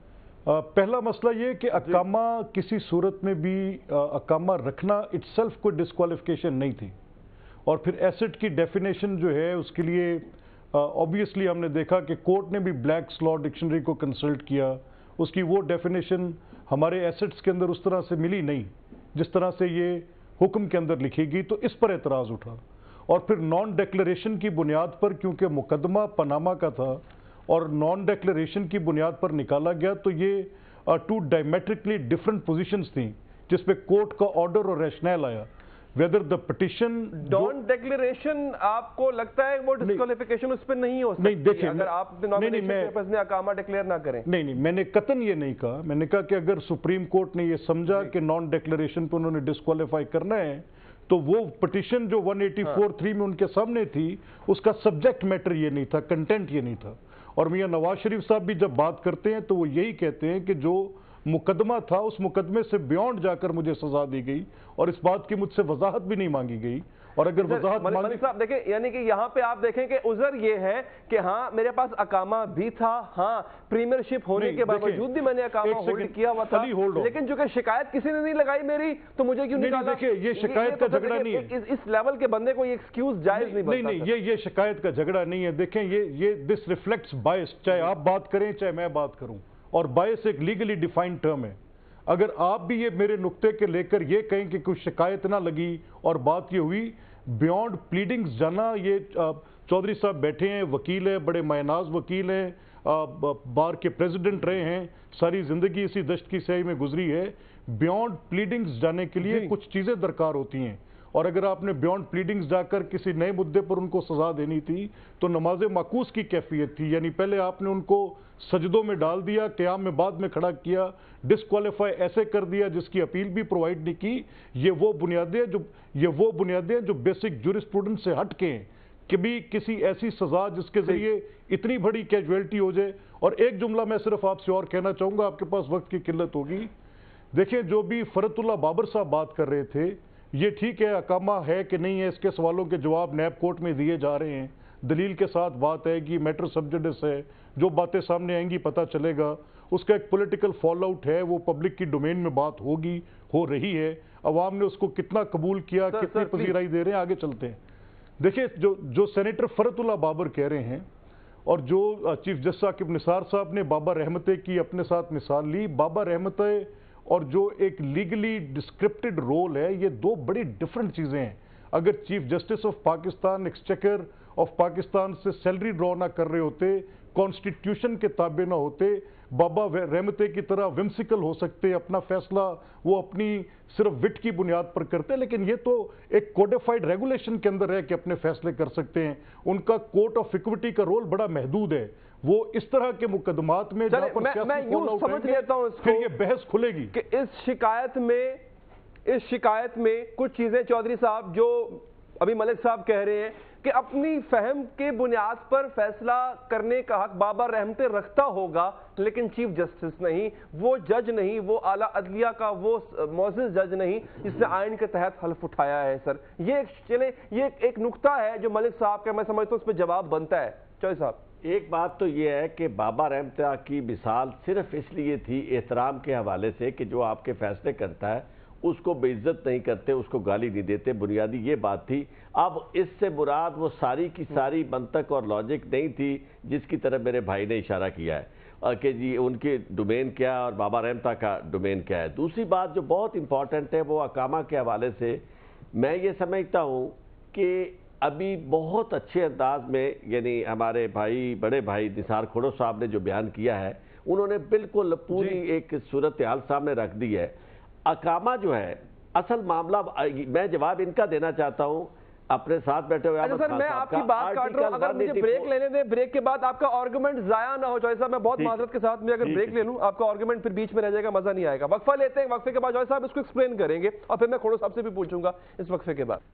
پہلا مسئلہ یہ کہ اقامہ کسی صورت میں بھی اقامہ رکھنا اٹ سیلف کوئی ڈسکوالیفیکیشن نہیں تھی، اور پھر ایسٹ کی ڈیفینیشن جو ہے اس کے لیے آبویسلی ہم نے دیکھا کہ کورٹ نے بھی بلیکس لاء ڈکشنری کو کنسلٹ کیا، اس کی وہ ڈیفینیشن ہمارے ایسٹس کے اندر اس طرح سے ملی نہیں جس طرح سے یہ حکم کے اندر لکھی گئی، تو اس پر اعتراض اٹھا، اور پھر نان ڈیکلریشن کی بنیاد پر، کیونکہ مقدمہ پاناما کا تھا اور نان ڈیکلریشن کی بنیاد پر نکالا گیا، تو یہ ٹو ڈائمیٹرکلی ڈفرنٹ پوزیشنز تھیں جس پہ کورٹ کا آرڈر اور ریشنل آیا۔ Whether the petition done declaration آپ کو لگتا ہے وہ ڈسکوالیفیکیشن اس پہ نہیں ہو سکتی؟ نہیں دیکھیں، اگر آپ نامینیشن پیپرز میں اقامہ ڈکلیئر نہ کریں۔ نہیں نہیں میں نے قطعاً یہ نہیں کہا، میں نے کہا کہ اگر سپریم کورٹ نے یہ سمجھا کہ نان ڈیکلیریشن پہ انہوں نے ڈسکوالیفائی کرنا ہے تو وہ پٹیشن جو ون ایٹی فور تھری میں ان کے سامنے تھی اس کا سبجیکٹ میٹر یہ نہیں تھا، کنٹینٹ یہ نہیں تھا، اور میاں نواز شریف صاحب بھی جب بات کرتے ہیں تو وہ یہی کہتے ہیں کہ جو مقدمہ تھا اس مقدمے سے بیونڈ جا کر مجھے سزا دی گئی، اور اس بات کی مجھ سے وضاحت بھی نہیں مانگی گئی، اور اگر وضاحت ملک صاحب دیکھیں، یعنی کہ یہاں پہ آپ دیکھیں کہ عذر یہ ہے کہ ہاں میرے پاس اقامہ بھی تھا، ہاں پریمیئرشپ ہونے کے باوجود بھی میں نے اقامہ ہولڈ کیا ہوا تھا، لیکن جو کہ شکایت کسی نے نہیں لگائی میری، تو مجھے کیوں نکالا؟ دیکھیں یہ شکایت کا جھگڑا نہیں ہے، اس لیول کے بندے کو یہ ایکسکیوز جائز نہیں بنتا۔ نہیں نہیں یہ شکایت کا جھگڑا نہیں ہے، دیکھیں یہ دس ریفلیکٹس بائس، چاہے آپ بات کریں چاہے میں بات کروں، اور بائس ایک لیگلی ڈیفائنڈ ٹرم ہے۔ اگر آپ بھی یہ میرے نقطے کے لے کر یہ کہیں کہ کوئی شکایت نہ لگی اور بات یہ ہوئی، بیونڈ پلیڈنگز جانا، یہ چودھری صاحب بیٹھے ہیں، وکیل ہیں، بڑے معناز وکیل ہیں، بار کے پریزیڈنٹ رہے ہیں، ساری زندگی اسی دشت کی سیاہی میں گزری ہے، بیونڈ پلیڈنگز جانے کے لیے کچھ چیزیں درکار ہوتی ہیں، اور اگر آپ نے بیونڈ پلیڈنگز جا کر کسی نئے مدعے پر ان کو سزا دینی تھی تو نماز معکوس کی کیفیت تھی، یعنی پہلے آپ نے ان کو سجدوں میں ڈال دیا، قیام میں بعد میں کھڑا کیا، ڈسکوالیفائی ایسے کر دیا جس کی اپیل بھی پرووائڈ نہیں کی۔ یہ وہ بنیادیں جو یہ وہ بنیادیں جو بیسک جورسپروڈنس سے ہٹ کے ہیں کہ بھی کسی ایسی سزا جس کے ذریعے اتنی بڑی کیجویلٹی ہو جائے۔ اور ایک جملہ میں صرف آپ سے اور کہنا چاہوں گا، آپ کے پاس وقت کی قلت ہوگی، دیکھیں جو بھی فرت اللہ بابر صاحب بات کر رہے تھے، یہ ٹھیک ہے اقامہ ہے کہ نہیں ہے، اس کے سوالوں کے جواب نیب کورٹ میں دیے جا رہے ہیں، دلیل کے ساتھ بات ہے کہ میٹر سب جوڈس ہے، جو باتیں سامنے آئیں گی پتہ چلے گا، اس کا ایک پولیٹیکل فال آؤٹ ہے، وہ پبلک کی ڈومین میں بات ہوگی، ہو رہی ہے، عوام نے اس کو کتنا قبول کیا، کتنی پذیرائی دے رہے ہیں، آگے چلتے ہیں۔ دیکھیں جو جو سینیٹر فرت اللہ بابر کہہ رہے ہیں، اور جو چیف جسٹس ثاقب نثار صاحب نے بابا رحمتے کی اپنے ساتھ مثال لی، بابا رحمتے اور جو ایک لیگلی ڈسکرپٹڈ رول ہے، یہ دو بڑی ڈیفرنٹ چیزیں ہیں۔ اگر chief justice of Pakistan exchequer of Pakistan سے سیلری ڈرا نہ کر رہے ہوتے، کانسٹیٹیوشن کے تابع نہ ہوتے، بابا رحمتے کی طرح ومسیکل ہو سکتے، اپنا فیصلہ وہ اپنی صرف وٹ کی بنیاد پر کرتے، لیکن یہ تو ایک کوڈیفائڈ ریگولیشن کے اندر ہے کہ اپنے فیصلے کر سکتے ہیں، ان کا کورٹ آف اکوٹی کا رول بڑا محدود ہے، وہ اس طرح کے مقدمات میں میں یوں سمجھ لیتا ہوں اس کو یہ بحث کھلے گی کہ اس شکایت میں اس شکایت میں کچھ چیزیں چودھری صاحب جو ابھی ملک صاحب کہہ رہے ہیں کہ اپنی فہم کے بنیاد پر فیصلہ کرنے کا حق بابا رحمتے رکھتا ہوگا، لیکن چیف جسٹس نہیں، وہ جج نہیں، وہ اعلیٰ عدلیہ کا وہ معزز جج نہیں جس نے آئین کے تحت حلف اٹھایا ہے۔ سر یہ ایک چلے یہ ایک نقطہ ہے جو ملک صاحب کا میں سمجھتا ہوں اس پہ جواب بنتا ہے۔ چودھری صاحب ایک بات تو یہ ہے کہ بابا رحمتہ کی مثال صرف اس لیے تھی احترام کے حوالے سے کہ جو آپ کے فیصلے کرتا ہے اس کو بے عزت نہیں کرتے، اس کو گالی نہیں دیتے، بنیادی یہ بات تھی۔ اب اس سے مراد وہ ساری کی ساری منطق اور لاجک نہیں تھی جس کی طرف میرے بھائی نے اشارہ کیا ہے کہ جی ان کی ڈومین کیا ہے اور بابا رحمتہ کا ڈومین کیا ہے۔ دوسری بات جو بہت امپورٹنٹ ہے وہ اقامہ کے حوالے سے میں یہ سمجھتا ہوں کہ ابھی بہت اچھے انداز میں یعنی ہمارے بھائی بڑے بھائی نثار کھوڑو صاحب نے جو بیان کیا ہے انہوں نے بالکل پوری ایک صورتحال سامنے رکھ دی ہے۔ اقامہ جو ہے اصل معاملہ میں جواب ان کا دینا چاہتا ہوں अपने साथ बैठे हुए अच्छा सर, मैं आपकी बात काट रहा हूँ, अगर मुझे ब्रेक लेने दें, ब्रेक के बाद आपका आर्गुमेंट जाया ना हो जॉय साहब, मैं बहुत माजरत के साथ में अगर ब्रेक ले लूँ, आपका आर्गुमेंट फिर बीच में रह जाएगा, मजा नहीं आएगा। वक्फा लेते हैं, वक्फे के बाद जॉय साहब इसको एक्सप्लेन करेंगे और फिर मैं खोड़ो साहब से भी पूछूंगा इस वक्फे के बाद।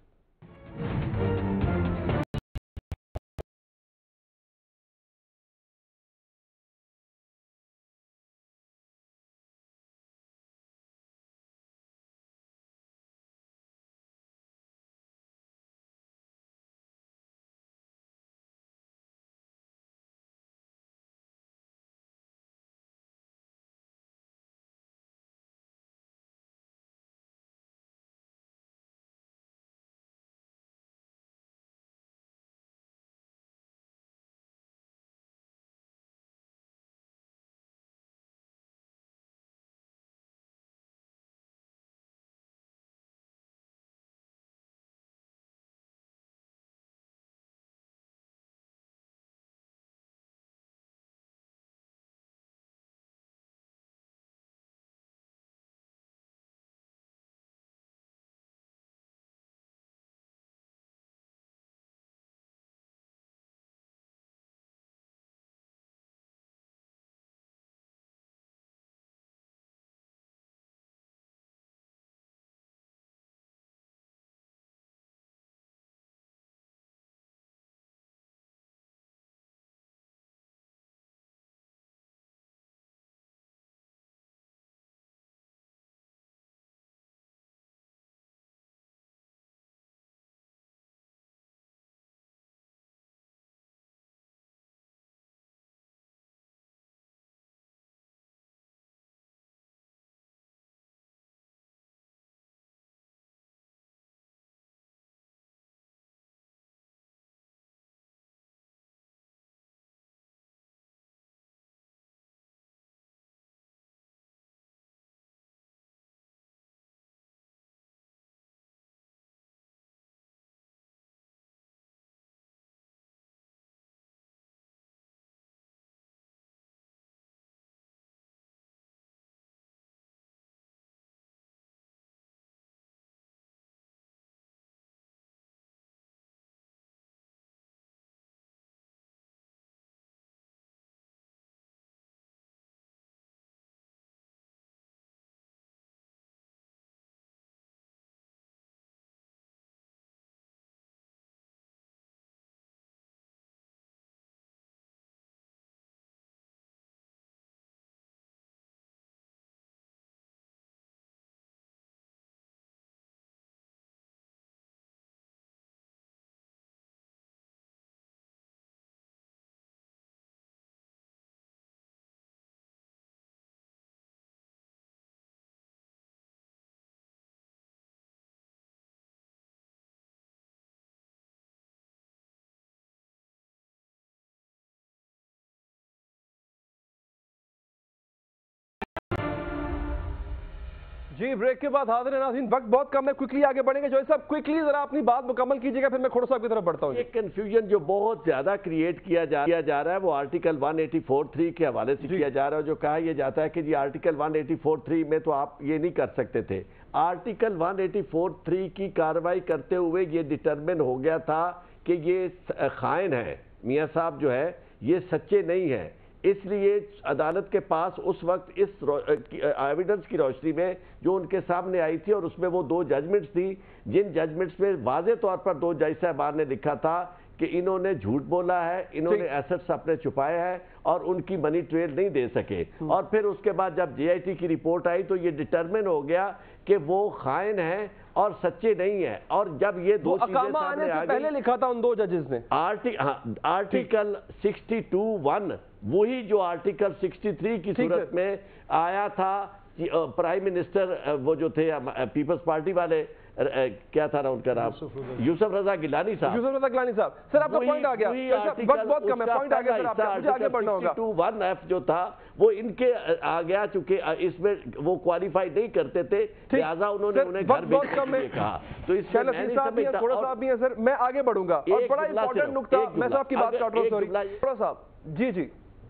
जी ब्रेक के बाद हाजिर नाज़रीन, वक्त बहुत कम है, क्विकली आगे बढ़ेंगे। जॉय साहब क्विकली जरा अपनी बात मुकम्मल कीजिएगा, फिर मैं खोड़ो साहब की तरफ बढ़ता हूँ। एक कंफ्यूजन जो बहुत ज्यादा क्रिएट किया जा किया जा रहा है वो article one eighty four three के हवाले से किया जा रहा है, जो कहा यह जाता है कि जी article one eighty four three में तो आप ये नहीं कर सकते थे। Article one eighty four three की कार्रवाई करते हुए ये डिटरमिन हो गया था कि ये खाइन है, मियाँ साहब जो है ये सच्चे नहीं है, इसलिए अदालत के पास उस वक्त इस एविडेंस की रोशनी में जो उनके सामने आई थी, और उसमें वो दो जजमेंट्स थी, जिन जजमेंट्स में वाज़े तौर पर दो जज साहबान ने लिखा था कि इन्होंने झूठ बोला है, इन्होंने एसेट्स अपने छुपाए हैं और उनकी मनी ट्रेल नहीं दे सके। और फिर उसके बाद जब जे आई टी की रिपोर्ट आई तो ये डिटरमिन हो गया कि वो खाइन है और सच्चे नहीं है। और जब ये दो चीजें सामने आ गई, पहले लिखा था उन दो जजेस ने आर्टि, हाँ, आर्टिकल सिक्सटी टू वन वही जो आर्टिकल सिक्सटी थ्री की सूरत में आया था। प्राइम मिनिस्टर वो जो थे पीपल्स पार्टी वाले, क्या था ना उनका नाम, यूसुफ रजा गिलानी साहब। यूसुफ रजा गिलानी साहब, सर आपका पॉइंट आ गया, वक्त बहुत कम है, पॉइंट आ गया सर आपका, मुझे आगे बढ़ना होगा। टू वन एफ जो था वो इनके आ गया, चूंकि इसमें वो क्वालिफाई नहीं करते थे, लिहाजा उन्होंने उन्हें घर भेजने के कहा। तो इस थोड़ा सा भी है सर, मैं आगे बढ़ूंगा और बड़ा इंपॉर्टेंट नुकता, मैं साहब की बात काट रहा हूं, सॉरी थोड़ा साहब, जी जी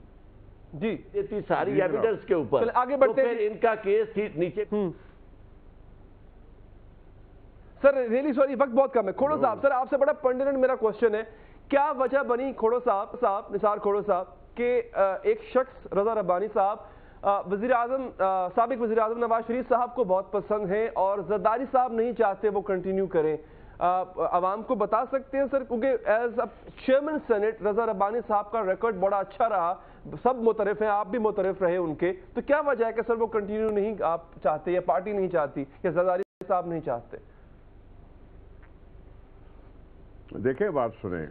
जी इतनी सारी एविडेंस के ऊपर आगे बढ़ते हैं, इनका केस थी नीचे। سر ریلی سوری وقت بہت کم ہے. کھوڑو صاحب سر آپ سے بڑا پرٹیننٹ میرا کوشچن ہے, کیا وجہ بنی کھوڑو صاحب صاحب نثار کھوڑو صاحب کہ ایک شخص رضا ربانی صاحب وزیر اعظم سابق وزیر اعظم نواز شریف صاحب کو بہت پسند ہیں اور زرداری صاحب نہیں چاہتے وہ کنٹینیو کریں, عوام کو بتا سکتے ہیں سر, کیونکہ as a chairman senate Raza Rabbani صاحب کا ریکارڈ بڑا اچھا رہا, سب مترف ہیں, آپ بھی مترف رہے ان کے, تو کیا وجہ ہے کہ سر وہ کنٹینیو نہیں آپ چاہتے یا پارٹی نہیں چاہتی یا زرداری صاحب نہیں چاہتے؟ دیکھیں بات سنیں,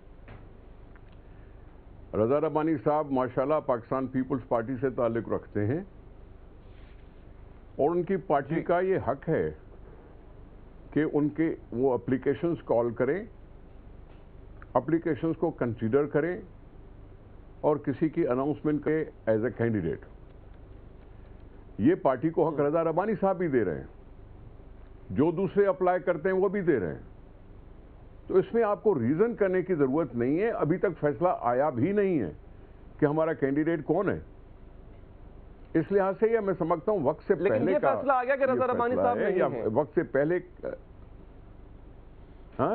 رضا ربانی صاحب ماشاءاللہ پاکستان پیپلز پارٹی سے تعلق رکھتے ہیں اور ان کی پارٹی کا یہ حق ہے کہ ان کے وہ اپلیکیشنز کال کریں, اپلیکیشنز کو کنسیڈر کریں اور کسی کی اناؤنسمنٹ کریں ایز اے کینڈیڈیٹ. یہ پارٹی کو حق رضا ربانی صاحب بھی دے رہے ہیں, جو دوسرے اپلائی کرتے ہیں وہ بھی دے رہے ہیں, تو اس میں آپ کو ریزن کرنے کی ضرورت نہیں ہے. ابھی تک فیصلہ آیا بھی نہیں ہے کہ ہمارا کینڈیڈیٹ کون ہے. اس لحاظ سے یہ میں سمجھتا ہوں وقت سے پہلے یہ فیصلہ آ گیا کہ رضا ربانی صاحب نہیں ہیں, وقت سے پہلے ہاں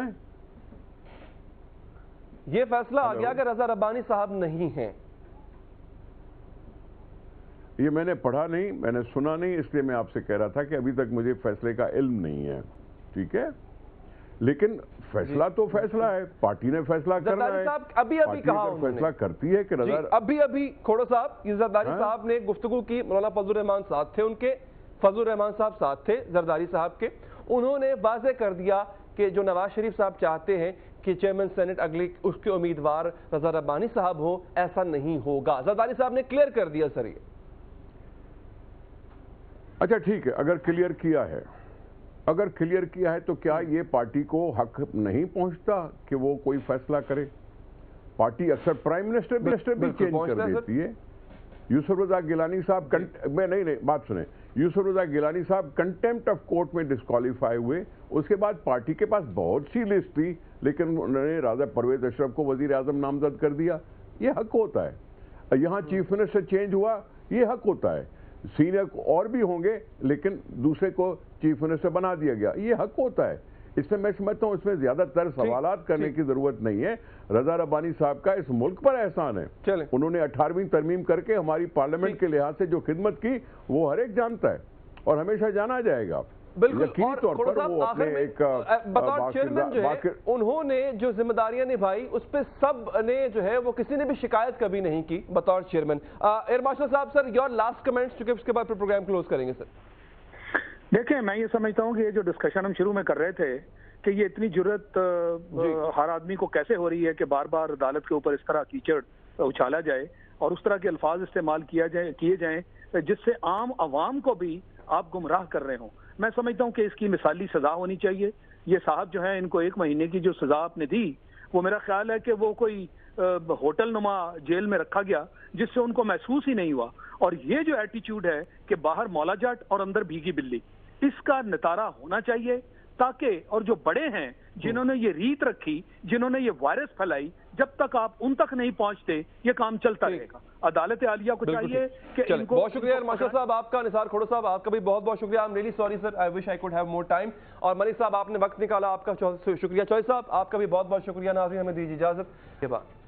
یہ فیصلہ آ گیا کہ رضا ربانی صاحب نہیں ہیں. یہ میں نے پڑھا نہیں, میں نے سنا نہیں, اس لیے میں آپ سے کہہ رہا تھا کہ ابھی تک مجھے فیصلے کا علم نہیں ہے. ٹھیک ہے, لیکن فیصلہ تو فیصلہ ہے, پارٹی نے فیصلہ کرنا ہے. ابھی ابھی کہا فیصلہ کرتی ہے کہ رضا ابھی ابھی کھوڑو صاحب یہ زرداری صاحب نے گفتگو کی, مولانا فضل الرحمان ساتھ تھے, ان کے فضل الرحمان صاحب ساتھ تھے زرداری صاحب کے, انہوں نے واضح کر دیا کہ جو نواز شریف صاحب چاہتے ہیں کہ چیئرمین سینٹ اگلی اس کے امیدوار رضا ربانی صاحب ہو, ایسا نہیں ہوگا. زرداری صاحب نے کلیئر کر دیا سر. یہ اچھا ٹھیک ہے, اگر کلیئر کیا ہے اگر کلیئر کیا ہے تو کیا یہ پارٹی کو حق نہیں پہنچتا کہ وہ کوئی فیصلہ کرے؟ پارٹی اکثر پرائم منسٹر منسٹر بھی چینج کر دیتی ہے. یوسف رضا گیلانی صاحب میں نہیں نہیں بات سنیں, یوسف رضا گیلانی صاحب کنٹیمپٹ آف کورٹ میں ڈسکوالیفائی ہوئے, اس کے بعد پارٹی کے پاس بہت سی لسٹ تھی لیکن انہوں نے راجہ پرویز اشرف کو وزیر اعظم نامزد کر دیا. یہ حق ہوتا ہے. یہاں چیف منسٹر چینج ہوا, یہ حق ہوتا ہے. سینئر اور بھی ہوں گے لیکن دوسرے کو چیف منسٹر بنا دیا گیا, یہ حق ہوتا ہے. اس میں میں سمجھتا ہوں اس میں زیادہ تر سوالات کرنے کی ضرورت نہیں ہے. رضا ربانی صاحب کا اس ملک پر احسان ہے, انہوں نے اٹھارہویں ترمیم کر کے ہماری پارلیمنٹ کے لحاظ سے جو خدمت کی وہ ہر ایک جانتا ہے اور ہمیشہ جانا جائے گا. یقینی طور پر وہ اپنے ایک بطور چیئرمین جو ہے انہوں نے جو ذمہ داریاں نبھائی اس پہ سب نے جو ہے وہ کسی نے بھی شکایت کبھی نہیں کی بطور چیئرمین. ایئر مارشل صاحب سر یور لاسٹ کمنٹس, چونکہ اس کے بعد پھر پروگرام کلوز کریں گے. سر دیکھیں میں یہ سمجھتا ہوں کہ یہ جو ڈسکشن ہم شروع میں کر رہے تھے کہ یہ اتنی جرت ہر آدمی کو کیسے ہو رہی ہے کہ بار بار عدالت کے اوپر اس طرح کیچڑ اچھالا جائے اور اس طرح کے الفاظ استعمال کیا جائے کیے جائیں جس سے عام عوام کو بھی آپ گمراہ کر رہے ہوں. میں سمجھتا ہوں کہ اس کی مثالی سزا ہونی چاہیے. یہ صاحب جو ہیں ان کو ایک مہینے کی جو سزا آپ نے دی وہ میرا خیال ہے کہ وہ کوئی ہوٹل نما جیل میں رکھا گیا جس سے ان کو محسوس ہی نہیں ہوا. اور یہ جو ایٹیچیوڈ ہے کہ باہر مولا جٹ اور اندر بھیگی بلی, اس کا نتارہ ہونا چاہیے تاکہ اور جو بڑے ہیں جنہوں نے یہ ریت رکھی, جنہوں نے یہ وائرس پھیلائی, جب تک آپ ان تک نہیں پہنچتے یہ کام چلتا رہے گا. عدالت عالیہ کو چاہیے کہ ان کو. بہت شکریہ مارشل صاحب آپ کا, نثار کھوڑو صاحب آپ کا بھی بہت بہت شکریہ. I'm really sorry sir, I wish I could have more time. اور ملک صاحب آپ نے وقت نکالا, آپ کا شکریہ. چوہدری صاحب آپ کا بھی بہت بہت شکریہ. ناظرین ہمیں دیجیے اجازت کے بعد.